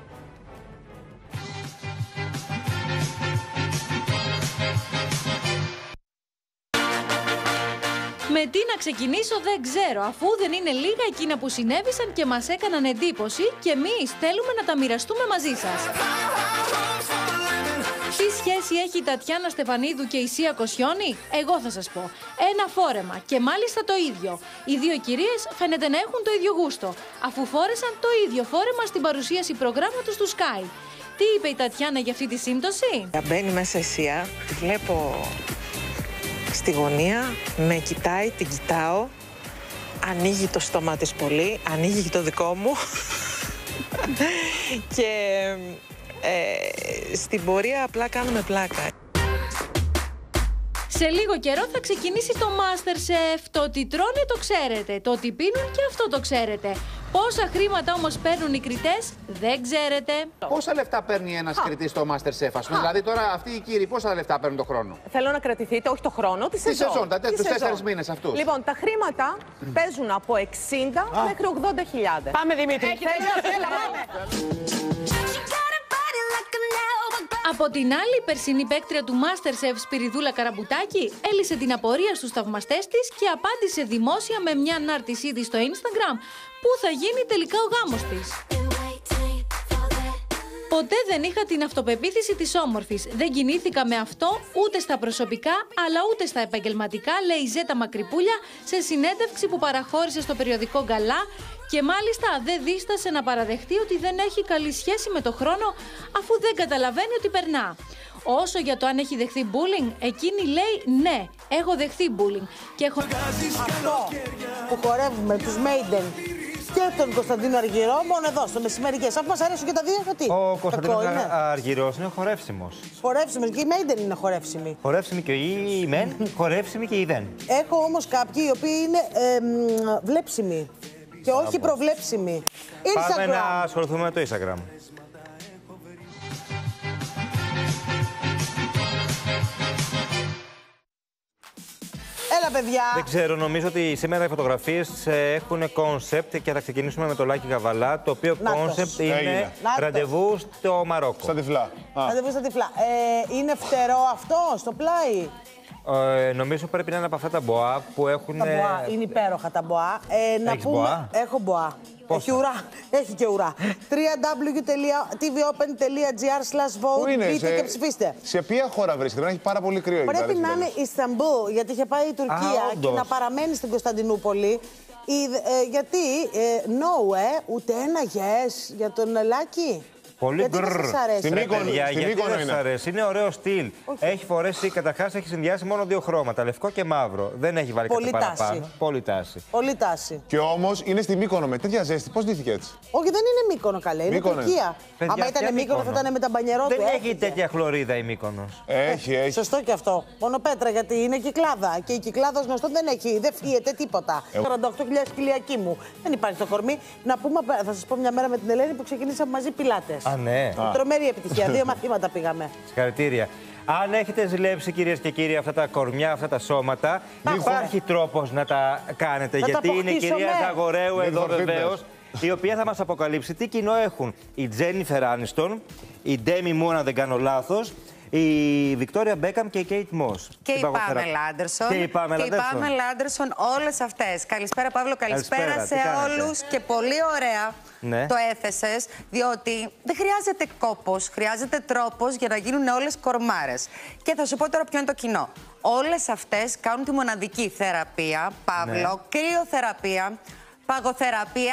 Με τι να ξεκινήσω δεν ξέρω, αφού δεν είναι λίγα εκείνα που συνέβησαν και μας έκαναν εντύπωση και εμείς θέλουμε να τα μοιραστούμε μαζί σας. Τι σχέση έχει η Τατιάνα Στεφανίδου και η Σία Κοσιόνη? Εγώ θα σας πω. Ένα φόρεμα και μάλιστα το ίδιο. Οι δύο κυρίες φαίνεται να έχουν το ίδιο γούστο, αφού φόρεσαν το ίδιο φόρεμα στην παρουσίαση προγράμματος του Sky. Τι είπε η Τατιάνα για αυτή τη σύμπτωση? Μπαίνει μέσα η Σία, τη βλέπω στη γωνία, με κοιτάει, την κοιτάω, ανοίγει το στόμα της πολύ, ανοίγει και το δικό μου και ε, στην πορεία απλά κάνουμε πλάκα. Σε λίγο καιρό θα ξεκινήσει το MasterChef. Το ότι τρώνε το ξέρετε, το ότι πίνουν και αυτό το ξέρετε. Πόσα χρήματα όμως παίρνουν οι κριτές δεν ξέρετε. Πόσα λεφτά παίρνει ένας κριτής στο MasterChef, ας πούμε? Δηλαδή τώρα αυτοί οι κύριοι πόσα λεφτά παίρνουν το χρόνο? Θέλω να κρατηθείτε, όχι το χρόνο, τη σεζόν. Τη σεζόν, τα τους τέσσερις μήνες αυτούς. Λοιπόν, τα χρήματα παίζουν από εξήντα Α. μέχρι ογδόντα χιλιάδες. Πάμε Δημήτρη. Από την άλλη, η περσινή παίκτρια του MasterChef Σπυριδούλα Καραμπουτάκη έλυσε την απορία στους θαυμαστές της και απάντησε δημόσια με μια ανάρτησή της στο Instagram που θα γίνει τελικά ο γάμος της. Ποτέ δεν είχα την αυτοπεποίθηση της όμορφης. Δεν κινήθηκα με αυτό ούτε στα προσωπικά αλλά ούτε στα επαγγελματικά, λέει η Ζέτα Μακρυπούλια σε συνέντευξη που παραχώρησε στο περιοδικό Γκαλά. Και μάλιστα δεν δίστασε να παραδεχτεί ότι δεν έχει καλή σχέση με το χρόνο αφού δεν καταλαβαίνει ότι περνά. Όσο για το αν έχει δεχθεί bullying, εκείνη λέει ναι, έχω δεχθεί bullying. Και έχω... Αυτό που χορεύουμε τους Maiden και τον Κωνσταντίνο Αργυρό μόνο εδώ στο μεσημερικές. Αφού μας αρέσουν και τα δύο, γιατί. Ο Κωνσταντίνος Αργυρός είναι χορεύσιμος. Χορεύσιμος και η Maiden είναι χορεύσιμη. Χορεύσιμη και η μεν, χορεύσιμη και η δεν. Έχω όμως κάποιοι οι οποίοι είναι ε, βλέψιμοι. Και όχι προβλέψιμη. Instagram. Πάμε να ασχοληθούμε με το Instagram. Έλα, παιδιά. Δεν ξέρω, νομίζω ότι σήμερα οι φωτογραφίες έχουν κόνσεπτ και θα ξεκινήσουμε με το Λάκη Καβαλά, το οποίο κόνσεπτ είναι ραντεβού στο Μαρόκο. Στα τυφλά. Ραντεβού στα τυφλά. Ε, είναι φτερό αυτό στο πλάι? Ε, νομίζω πρέπει να είναι από αυτά τα μποά που έχουν. Τα μποά, είναι υπέροχα τα μποά. Ε, να Έχεις πούμε... μποά? Έχω μποά. Έχει ουρά. Έχει και ουρά. double-u double-u double-u τελεία τι βι open τελεία τζι άρ slash vote. Μπείτε σε... και ψηφίστε. Σε ποια χώρα βρίσκεται? Δεν έχει πάρα πολύ κρύο εκεί. Πρέπει να είναι Ισταμπούλ, γιατί είχε πάει η Τουρκία Α, και να παραμένει στην Κωνσταντινούπολη. Η, ε, γιατί ε, no, ε, ούτε ένα yes για τον Λάκη. Πολύ γιατί γκρρρ. δεν σας αρέσει? Στην Μύκονο, παιδιά, στην γιατί Μύκονο δεν σας αρέσει? Είναι ωραίο στυλ. Okay. Έχει φορέσει, καταρχάς έχει συνδυάσει μόνο δύο χρώματα, λευκό και μαύρο. Δεν έχει βάλει πολύ κάτι τάση. παραπάνω. Πολύ τάση. Πολύ τάση. Και όμως είναι στη Μύκονο με τέτοια ζέστη. Πώς ντύθηκε έτσι? Όχι, δεν είναι Μύκονο καλέ, είναι Μύκονο. Τουρκία. Παιδιά, άμα ήταν Μύκονο θα ήταν με τα μπανιερό δεν του. Δεν έχει έχει τέτοια χλωρίδα η Μύκονος. Έχει, έχει. Σωστό και αυτό. Μόνο πέτρα, γιατί είναι κυκλάδα. Και η κυκλάδα γνωστό δεν έχει, δεν φύγεται τίποτα. Εγώ... σαράντα οκτώ χιλιάδες κοιλιακοί μου. Δεν υπάρχει το κορμί. Να πούμε, θα σας πω μια μέρα με την Ελένη που ξεκινήσαμε μαζί πιλάτες. Α, ναι. Τρομερή επιτυχία. Δύο μαθήματα πήγαμε. Συγχαρητήρια. Αν έχετε ζηλέψει, κυρίες και κύριοι, αυτά τα κορμιά, αυτά τα σώματα, υπάρχει τρόπος να τα κάνετε. Να γιατί τα είναι η κυρία Ζαγορέου εδώ βεβαίως, η οποία θα μας αποκαλύψει τι κοινό έχουν η Τζένιφερ Άνιστον, η Ντέμι Μουν, αν δεν κάνω λάθος, η Βικτόρια Μπέκαμ και η Κέιτ Μος. Και η Πάμελα Άντερσον. Και η Πάμελα Άντερσον, όλες αυτές. Καλησπέρα, Παύλο, καλησπέρα, καλησπέρα σε όλους. Και πολύ ωραία ναι. το έθεσες, διότι δεν χρειάζεται κόπος, χρειάζεται τρόπος για να γίνουν όλες κορμάρες. Και θα σου πω τώρα ποιο είναι το κοινό. Όλες αυτές κάνουν τη μοναδική θεραπεία, Παύλο, ναι. κρυοθεραπεία, παγοθεραπεία,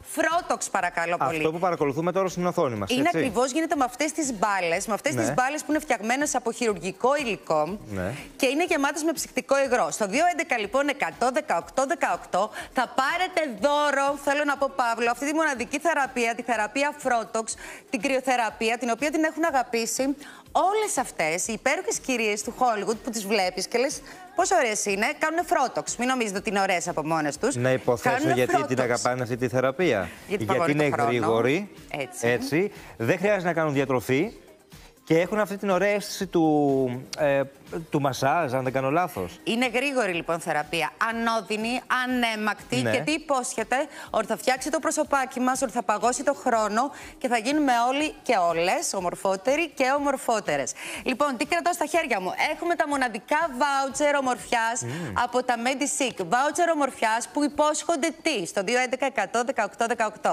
Φρότοξ, παρακαλώ πολύ. Αυτό που παρακολουθούμε τώρα στην οθόνη μας. Είναι ακριβώς, γίνεται με αυτές τις μπάλες, με αυτές ναι. τις μπάλες που είναι φτιαγμένες από χειρουργικό υλικό ναι. και είναι γεμάτες με ψυκτικό υγρό. Στο δύο έντεκα λοιπόν εκατό δεκαοκτώ δεκαοκτώ θα πάρετε δώρο, θέλω να πω Παύλο, αυτή τη μοναδική θεραπεία, τη θεραπεία Φρότοξ, την κρυοθεραπεία, την οποία την έχουν αγαπήσει όλες αυτές οι υπέροχες κυρίες του Hollywood που τις βλέπεις και λες πόσο ωραίες είναι, κάνουν Φρότοξ. Μην νομίζετε ότι είναι ωραίες από μόνες τους. Να υποθέσω κάνουν γιατί Φρότοξ. την αγαπάνε αυτή τη θεραπεία. Γιατί, γιατί είναι χρόνο. γρήγορη, έτσι. έτσι, δεν χρειάζεται να κάνουν διατροφή και έχουν αυτή την ωραία αίσθηση του, ε, του μασάζ, αν δεν κάνω λάθος. Είναι γρήγορη λοιπόν θεραπεία, ανώδυνη, ανέμακτη, ναι. και τι υπόσχεται, ότι θα φτιάξει το προσωπάκι μας, ότι θα παγώσει το χρόνο και θα γίνουμε όλοι και όλες ομορφότεροι και ομορφότερες. Λοιπόν, τι κρατάω στα χέρια μου? Έχουμε τα μοναδικά βάουτσερ ομορφιάς mm. από τα Medisick. Βάουτσερ ομορφιάς που υπόσχονται τι? Στο δύο έντεκα εκατό δεκαοκτώ δεκαοκτώ.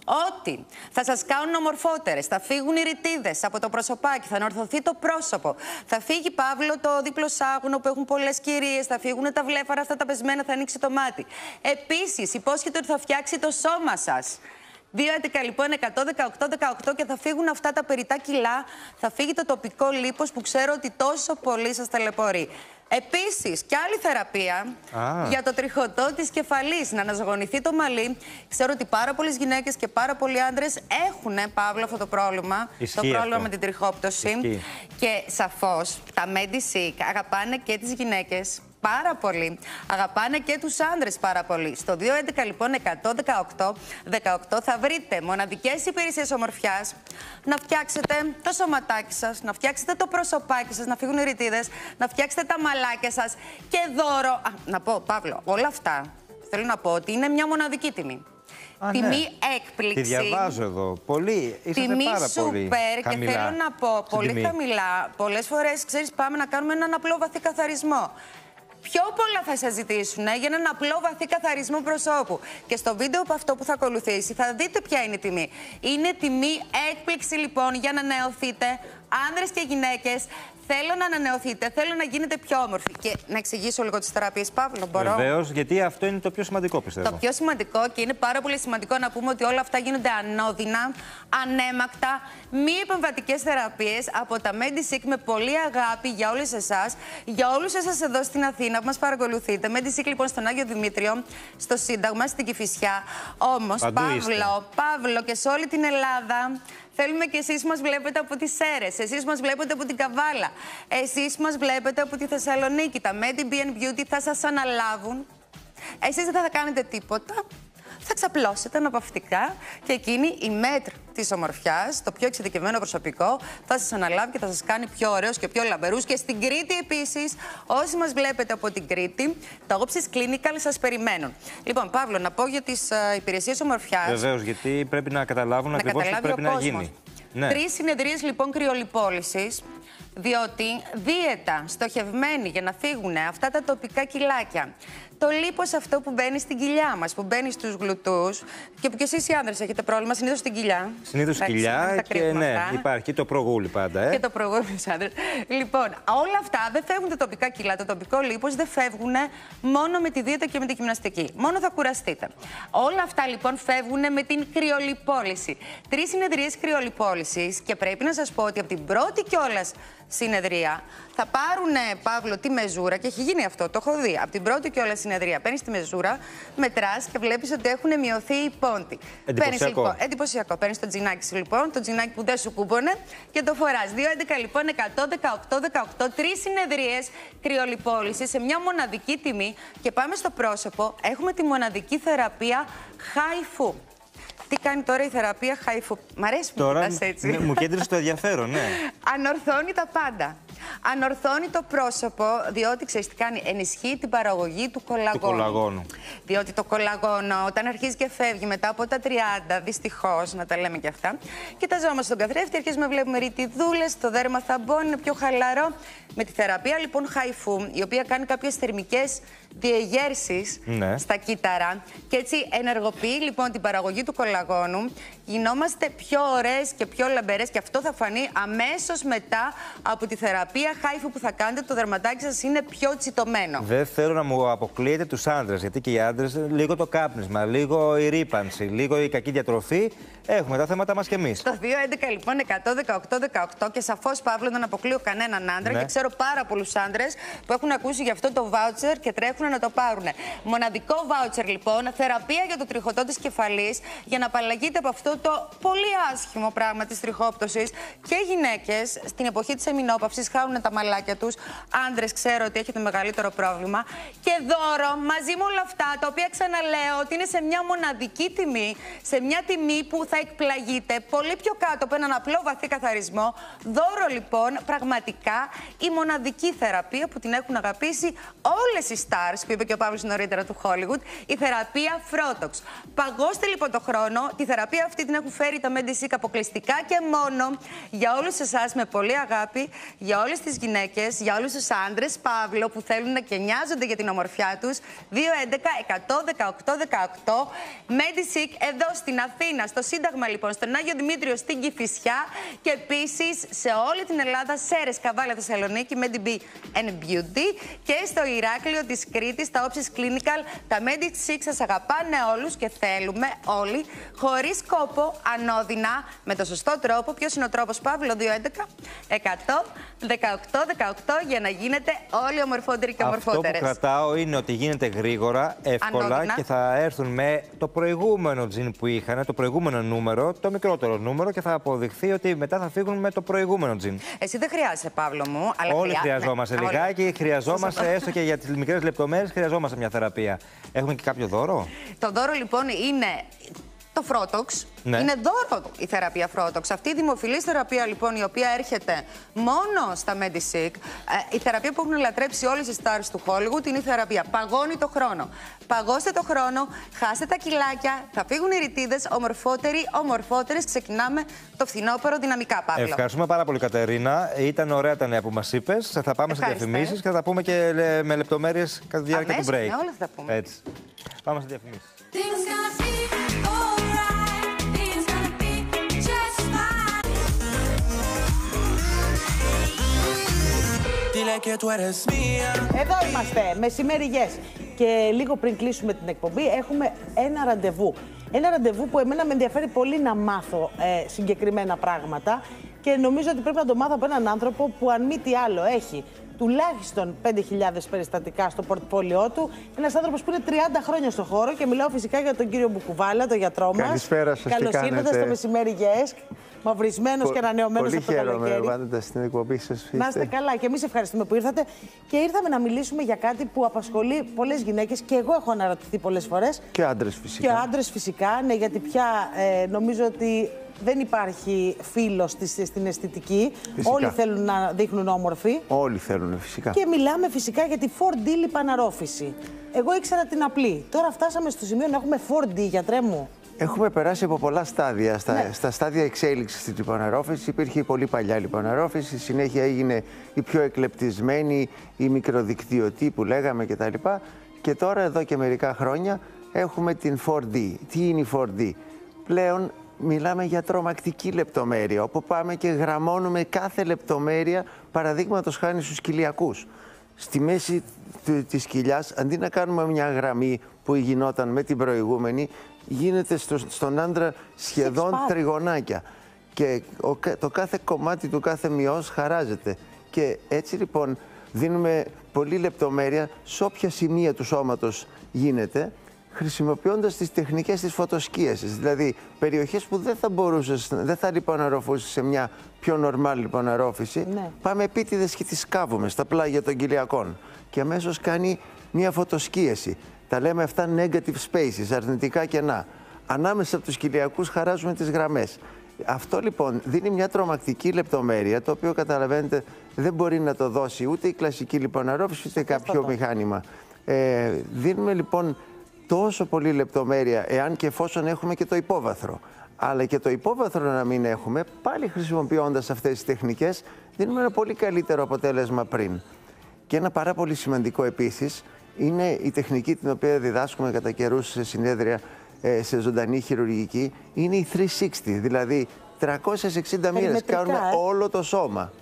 Ότι θα σας κάνουν ομορφότερες, θα φύγουν οι ρητίδες από το προσωπάκι, θα ανορθωθεί το πρόσωπο, θα φύγει, Παύλο, το δίπλο σάγουνο που έχουν πολλές κυρίες, θα φύγουν τα βλέφαρα αυτά τα πεσμένα, θα ανοίξει το μάτι. Επίσης, υπόσχεται ότι θα φτιάξει το σώμα σας. δύο έντεκα λοιπόν εκατό δεκαοκτώ δεκαοκτώ και θα φύγουν αυτά τα περιτά κιλά, θα φύγει το τοπικό λίπος που ξέρω ότι τόσο πολύ σας ταλαιπωρεί. Επίσης, και άλλη θεραπεία ah. για το τριχωτό της κεφαλής, να αναζωογονηθεί το μαλλί. Ξέρω ότι πάρα πολλές γυναίκες και πάρα πολλοί άντρες έχουν, Παύλο, αυτό το πρόβλημα. Ισχύει το πρόβλημα αυτό. με την τριχόπτωση. Ισχύει. Και σαφώς τα Medisick αγαπάνε και τις γυναίκες πάρα πολύ. Αγαπάνε και τους άντρες πάρα πολύ. Στο δύο έντεκα λοιπόν εκατό δεκαοκτώ δεκαοκτώ θα βρείτε μοναδικές υπηρεσίες ομορφιάς, να φτιάξετε το σωματάκι σας, να φτιάξετε το προσωπάκι σας, να φύγουν οι ρητίδες, να φτιάξετε τα μαλάκια σας και δώρο. Α, να πω, Παύλο, όλα αυτά θέλω να πω ότι είναι μια μοναδική τιμή. Α, τιμή ναι. έκπληξη. Τη διαβάζω εδώ. Πολύ. Είσαστε τιμή πάρα πολύ σούπερ χαμηλά. Και θέλω να πω πολύ τιμή. χαμηλά. Πολλές φορές, ξέρεις, πάμε να κάνουμε έναν απλό βαθύ καθαρισμό. Πιο πολλά θα σας ζητήσουν για έναν απλό βαθύ καθαρισμό προσώπου. Και στο βίντεο που αυτό που θα ακολουθήσει θα δείτε ποια είναι η τιμή. Είναι τιμή έκπληξη λοιπόν για να ανανεωθείτε, άνδρες και γυναίκες. Θέλω να ανανεωθείτε, θέλω να γίνετε πιο όμορφοι. Και να εξηγήσω λίγο τις θεραπείες, Παύλο, μπορώ? Βεβαίως, γιατί αυτό είναι το πιο σημαντικό, πιστεύω. Το πιο σημαντικό, και είναι πάρα πολύ σημαντικό να πούμε ότι όλα αυτά γίνονται ανώδυνα, ανέμακτα, μη επεμβατικές θεραπείες από τα Medisick με πολύ αγάπη για όλους εσάς, για όλους εσάς εδώ στην Αθήνα που μας παρακολουθείτε. Medisick λοιπόν στον Άγιο Δημήτριο, στο Σύνταγμα, στην Κηφισιά. Όμως, Παύλο, Παύλο και σε όλη την Ελλάδα. Θέλουμε και εσείς μας βλέπετε από τις Σέρρες, εσείς μας βλέπετε από την Καβάλα, εσείς μας βλέπετε από τη Θεσσαλονίκη. Τα Medi Be and Beauty θα σας αναλάβουν. Εσείς δεν θα κάνετε τίποτα. Θα ξαπλώσετε αναπαυτικά και εκείνη η μέτρ της ομορφιάς, το πιο εξειδικευμένο προσωπικό, θα σας αναλάβει και θα σας κάνει πιο ωραίους και πιο λαμπερούς. Και στην Κρήτη επίσης, όσοι μας βλέπετε από την Κρήτη, τα Opsis Clinical σας περιμένουν. Λοιπόν, Παύλο, να πω για τις uh, υπηρεσίες ομορφιάς. Βεβαίως, γιατί πρέπει να καταλάβουν ακριβώς τι πρέπει να γίνει. Ναι. Τρεις συνεδρίες λοιπόν κρυολιπόλυσης, διότι δίαιτα στοχευμένη για να φύγουν αυτά τα τοπικά κιλάκια. Το λίπος αυτό που μπαίνει στην κοιλιά μας, που μπαίνει στους γλουτούς και που κι εσείς οι άνδρες έχετε πρόβλημα συνήθως στην κοιλιά. Συνήθως στην κοιλιά και ναι, αυτά. Υπάρχει και το προγούλι πάντα. Ε. Και το προγούλι στους άντρες. Λοιπόν, όλα αυτά δεν φεύγουν τα τοπικά κιλά. Το τοπικό λίπος δεν φεύγουν μόνο με τη δίαιτα και με τη γυμναστική. Μόνο θα κουραστείτε. Όλα αυτά λοιπόν φεύγουν με την κρυολιπόλυση. Τρεις συνεδρίες κρυολιπόλυσης και πρέπει να σας πω ότι από την πρώτη κιόλας συνεδρία θα πάρουν, Παύλο, τη μεζούρα και έχει γίνει αυτό, το έχω δει. Από την πρώτη κιόλας συνεδρία παίρνεις τη μεζούρα, μετράς και βλέπεις ότι έχουν μειωθεί οι πόντοι. Εντυπωσιακό. Λοιπόν, εντυπωσιακό. Παίρνεις το τζινάκι σου λοιπόν, το τζινάκι που δεν σου κούμπονε και το φοράς. δύο έντεκα λοιπόν εκατό δεκαοκτώ δεκαοκτώ, τρεις συνεδρίες κρυολιπόλυσης σε μια μοναδική τιμή και πάμε στο πρόσωπο. Έχουμε τη μοναδική θεραπεία χάιφου. Τι κάνει τώρα η θεραπεία χάιφου? Μ' αρέσει που τώρα, κοιτάς έτσι. Ναι, μου κέντρισε το ενδιαφέρον, ναι. Ανορθώνει τα πάντα. Ανορθώνει το πρόσωπο, διότι ξέρεις τι κάνει, ενισχύει την παραγωγή του κολαγόνου. Του κολαγόνου. Διότι το κολαγόνο, όταν αρχίζει και φεύγει μετά από τα τριάντα, δυστυχώς, να τα λέμε και αυτά, κοιταζόμαστε στον καθρέφτη, αρχίζουμε να βλέπουμε ρητιδούλες, το δέρμα θαμπώνει, είναι πιο χαλαρό. Με τη θεραπεία λοιπόν χάιφου, η οποία κάνει κάποιες θερμικές διεγέρσεις ναι. στα κύτταρα και έτσι ενεργοποιεί λοιπόν την παραγωγή του κολαγόνου, γινόμαστε πιο ωραίες και πιο λαμπερές και αυτό θα φανεί αμέσως μετά από τη θεραπεία χάιφο που θα κάνετε, το δερματάκι σας είναι πιο τσιτωμένο. Δεν θέλω να μου αποκλείετε τους άντρες, γιατί και οι άντρες λίγο το κάπνισμα, λίγο η ρύπανση, λίγο η κακή διατροφή. Έχουμε τα θέματα μας κι εμείς. Το δύο έντεκα λοιπόν εκατό δεκαοκτώ δεκαοκτώ και σαφώς, Παύλο, δεν αποκλείω κανέναν άντρα, ναι. Και ξέρω πάρα πολλούς άντρες που έχουν ακούσει για αυτό το βάουτσερ και τρέχουν να το πάρουν. Μοναδικό βάουτσερ λοιπόν, θεραπεία για το τριχωτό της κεφαλής, για να απαλλαγείτε από αυτό το πολύ άσχημο πράγμα της τριχόπτωσης. Και γυναίκες στην εποχή της εμεινόπαυσης χάνουν τα μαλάκια τους. Άντρες, ξέρω ότι έχετε μεγαλύτερο πρόβλημα. Και δώρο μαζί με όλα αυτά, τα οποία ξαναλέω ότι είναι σε μια μοναδική τιμή, σε μια τιμή που θα εκπλαγείτε, πολύ πιο κάτω από έναν απλό βαθύ καθαρισμό. Δώρο λοιπόν, πραγματικά η μοναδική θεραπεία που την έχουν αγαπήσει όλες οι stars, που είπε και ο Παύλος νωρίτερα, του Hollywood, η θεραπεία Frotox. Παγώστε λοιπόν το χρόνο, τη θεραπεία αυτή την έχουν φέρει τα Medisic αποκλειστικά και μόνο για όλους εσάς με πολύ αγάπη, για όλες τις γυναίκες, για όλους τους άντρες, Παύλο, που θέλουν και νοιάζονται για την ομορφιά τους. δύο έντεκα εκατό δεκαοκτώ δεκαοκτώ, Medisic εδώ στην Αθήνα, στο Σύνταγμα λοιπόν, στον Άγιο Δημήτριο στην Κηφισιά, και επίσης σε όλη την Ελλάδα, Σέρρες, Καβάλα, Θεσσαλονίκη, MediB and Beauty, και στο Ηράκλειο της Κρήτης, τα Όψης Clinical. Τα Medisic σας αγαπάνε όλους και θέλουμε όλοι, χωρίς κόπο, ανώδυνα, με το σωστό τρόπο. Ποιος είναι ο τρόπος, Παύλο? δύο έντεκα εκατό δεκαοκτώ δεκαοκτώ, για να γίνετε όλοι ομορφότεροι και ομορφότερες. Αυτό που κρατάω είναι ότι γίνεται γρήγορα, εύκολα, ανώδυνα, και θα έρθουν με το προηγούμενο τζιν που είχαν, το προηγούμενο νούμερο, το μικρότερο νούμερο, και θα αποδειχθεί ότι μετά θα φύγουν με το προηγούμενο τζιν. Εσύ δεν χρειάζεσαι, Παύλο μου, αλλά όλοι χρειά... χρειαζόμαστε ναι, λιγάκι, όλοι... χρειαζόμαστε έστω και για τις μικρές λεπτομέρειες, χρειαζόμαστε μια θεραπεία. Έχουμε και κάποιο δώρο? Το δώρο λοιπόν είναι το Frotox. Ναι. Είναι δώρο η θεραπεία Frotox. Αυτή η δημοφιλής θεραπεία λοιπόν, η οποία έρχεται μόνο στα Medisic, η θεραπεία που έχουν λατρέψει όλες οι stars του Hollywood, είναι η θεραπεία. Παγώνει το χρόνο. Παγώστε το χρόνο, χάστε τα κιλάκια, θα φύγουν οι ρητίδες, ομορφότεροι, ομορφότερες. Ξεκινάμε το φθινόπωρο δυναμικά, Παύλο. Ευχαριστούμε πάρα πολύ, Κατερίνα. Ήταν ωραία τα νέα που μας είπες. Θα πάμε σε διαφημίσεις και θα τα πούμε και με λεπτομέρειες κατά τη διάρκεια του break. Ναι, όλα θα τα πούμε. Έτσι. Πάμε σε διαφημίσεις. Εδώ είμαστε, μεσημέρι yes. Και λίγο πριν κλείσουμε την εκπομπή έχουμε ένα ραντεβού. Ένα ραντεβού που εμένα με ενδιαφέρει πολύ να μάθω ε, συγκεκριμένα πράγματα, και νομίζω ότι πρέπει να το μάθω από έναν άνθρωπο που, αν μη τι άλλο, έχει τουλάχιστον πέντε χιλιάδες περιστατικά στο πορτφόλιό του. Ένας άνθρωπος που είναι τριάντα χρόνια στο χώρο, και μιλάω φυσικά για τον κύριο Μπουκουβάλα, τον γιατρό μας. Καλησπέρα σας. Καλώς ήρθατε στο μεσημέρι yes. Μαυρισμένος Πο, και ανανεωμένος από το καλοκαίρι. Πολύ χαίρομαι να στην εκπομπή σας. Να είστε καλά, και εμείς ευχαριστούμε που ήρθατε. Και ήρθαμε να μιλήσουμε για κάτι που απασχολεί πολλές γυναίκες, και εγώ έχω αναρωτηθεί πολλές φορές. Και άντρες φυσικά. Και άντρες φυσικά, ναι, γιατί πια ε, νομίζω ότι δεν υπάρχει φύλος στην αισθητική. Φυσικά. Όλοι θέλουν να δείχνουν όμορφοι. Όλοι θέλουν, φυσικά. Και μιλάμε φυσικά για τη φορ ντι λιπαναρρόφηση. Εγώ ήξερα την απλή. Τώρα φτάσαμε στο σημείο να έχουμε φορ ντι, γιατρέ μου. Έχουμε περάσει από πολλά στάδια. Στα, ναι. στα στάδια εξέλιξης της λιπαναρρόφησης υπήρχε η πολύ παλιά λιπαναρρόφηση. Στη συνέχεια έγινε η πιο εκλεπτισμένη, η μικροδικτυωτή που λέγαμε κτλ. Και τώρα, εδώ και μερικά χρόνια, έχουμε την φορ ντι. Τι είναι η φορ ντι? Πλέον μιλάμε για τρομακτική λεπτομέρεια, όπου πάμε και γραμμώνουμε κάθε λεπτομέρεια, παραδείγματος χάρη στους κοιλιακούς. Στη μέση της κοιλιάς, αντί να κάνουμε μια γραμμή που γινόταν με την προηγούμενη, γίνεται στο, στον άντρα σχεδόν τριγωνάκια. Και ο, το κάθε κομμάτι του κάθε μειός χαράζεται. Και έτσι λοιπόν δίνουμε πολλή λεπτομέρεια σε όποια σημεία του σώματος γίνεται, χρησιμοποιώντας τις τεχνικές της φωτοσκίασης. Δηλαδή, περιοχές που δεν θα μπορούσες, δεν θα λιπαναρροφούσες σε μια πιο νορμάλ λιπαναρρόφηση, ναι. Πάμε επίτηδες και τις σκάβουμε στα πλάγια των κοιλιακών. Και αμέσως κάνει μια φωτοσκίαση. Τα λέμε αυτά negative spaces, αρνητικά κενά. Ανάμεσα από τους κοιλιακούς χαράζουμε τις γραμμές. Αυτό λοιπόν δίνει μια τρομακτική λεπτομέρεια, το οποίο καταλαβαίνετε δεν μπορεί να το δώσει ούτε η κλασική λιπαναρρόφηση, ούτε κάποιο μηχάνημα. Ε, δίνουμε λοιπόν τόσο πολύ λεπτομέρεια, εάν και εφόσον έχουμε και το υπόβαθρο. Αλλά και το υπόβαθρο να μην έχουμε, πάλι χρησιμοποιώντας αυτές τις τεχνικές, δίνουμε ένα πολύ καλύτερο αποτέλεσμα πριν. Και ένα πάρα πολύ σημαντικό επίσης είναι η τεχνική την οποία διδάσκουμε κατά καιρούς σε συνέδρια, σε ζωντανή χειρουργική, είναι η τριακόσια εξήντα, δηλαδή τριακόσιες εξήντα μοίρες, κάνουμε ε? όλο το σώμα.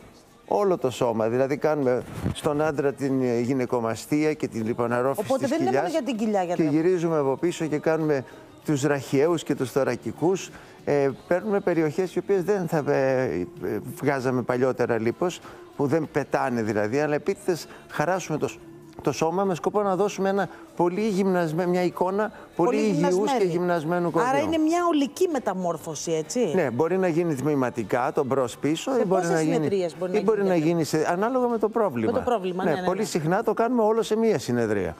όλο το σώμα. Δηλαδή κάνουμε στον άντρα την γυναικομαστία και την λιπαναρρόφηση Οπότε της δεν είναι μόνο κοιλιάς για την κοιλιά. Για και γυρίζουμε από πίσω και κάνουμε τους ραχιαίους και τους θωρακικούς. Ε, παίρνουμε περιοχές οι οποίες δεν θα ε, βγάζαμε παλιότερα λίπος, που δεν πετάνε δηλαδή, αλλά επίτηδες χαράσουμε το, το σώμα με σκοπό να δώσουμε ένα πολύ γυμνασμένο, μια εικόνα πολύ, πολύ υγιούς και γυμνασμένου κορμιού. Άρα είναι μια ολική μεταμόρφωση, έτσι. Ναι, μπορεί να γίνει τμηματικά, το μπρος-πίσω, ή μπορεί να γίνει, μπορεί ή μπορεί να γίνει σε, ανάλογα με το πρόβλημα. Με το πρόβλημα, ναι, ναι, ναι, ναι. Πολύ συχνά το κάνουμε όλο σε μία συνεδρία.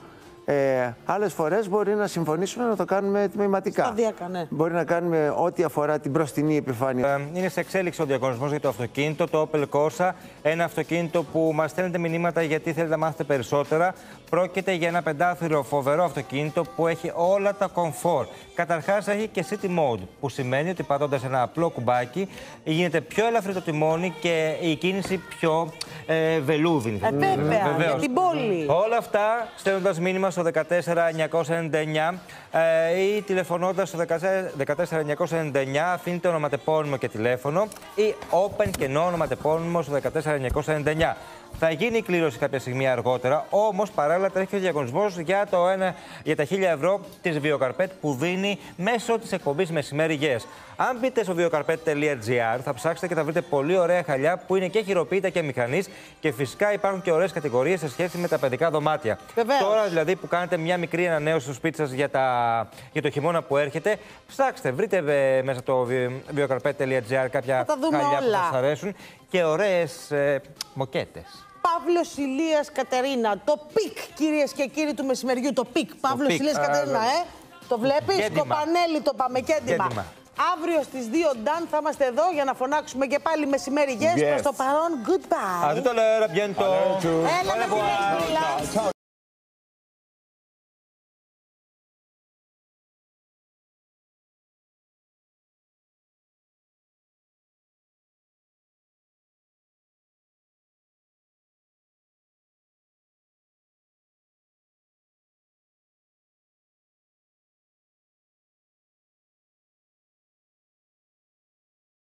Ε, άλλες φορές μπορεί να συμφωνήσουμε να το κάνουμε τμηματικά. Σταδιακά, ναι. Μπορεί να κάνουμε ό,τι αφορά την μπροστινή επιφάνεια. Ε, είναι σε εξέλιξη ο διαγωνισμός για το αυτοκίνητο, το Opel Corsa. Ένα αυτοκίνητο που μας στέλνετε μηνύματα γιατί θέλετε να μάθετε περισσότερα. Πρόκειται για ένα πεντάθυρο φοβερό αυτοκίνητο που έχει όλα τα comfort. Καταρχάς έχει και City Mode, που σημαίνει ότι πατώντας ένα απλό κουμπάκι γίνεται πιο ελαφρύ το τιμόνι και η κίνηση πιο ε, βελούδινη. Ε, βέβαια, για την πόλη. Όλα αυτά στέλνοντας μήνυμα στο δεκατέσσερα εννιακόσια ενενήντα εννιά ε, ή τηλεφωνώντας στο δεκατέσσερα εννιακόσια ενενήντα εννιά, αφήνετε ονοματεπώνυμο και τηλέφωνο ή open κενό ονοματεπώνυμο στο δεκατέσσερα εννιακόσια ενενήντα εννιά. Θα γίνει η κλήρωση κάποια στιγμή αργότερα, όμως παράλληλα τρέχει ο διαγωνισμός για, το ένα, για τα χίλια ευρώ της Βιοκαρπέτ που δίνει μέσω της εκπομπής Μεσημέρι Yes. Αν μπείτε στο βιοκαρπέτ τελεία τζι άρ θα ψάξετε και θα βρείτε πολύ ωραία χαλιά που είναι και χειροποίητα και μηχανής και φυσικά υπάρχουν και ωραίες κατηγορίες σε σχέση με τα παιδικά δωμάτια. Βεβαίως. Τώρα δηλαδή που κάνετε μια μικρή ανανέωση στο σπίτι σας για, τα... για το χειμώνα που έρχεται, ψάξτε, βρείτε ε, μέσα στο βιοκαρπέτ τελεία τζι άρ κάποια χαλιά όλα που σας αρέσουν και ωραίες ε, μοκέτες. Παύλος Ηλίας Κατερίνα. Το πικ, κυρίες και κύριοι του μεσημεριού. Το πικ. Παύλος Ηλίας Κατερίνα, ε. Το βλέπεις. Κοπανέλη το πάμε. Κέντημα. Αύριο στις δύο Νταν θα είμαστε εδώ για να φωνάξουμε και πάλι μεσημέρι yes. Προς το παρόν, goodbye. A tutto l'ora, bientôt. Έλα,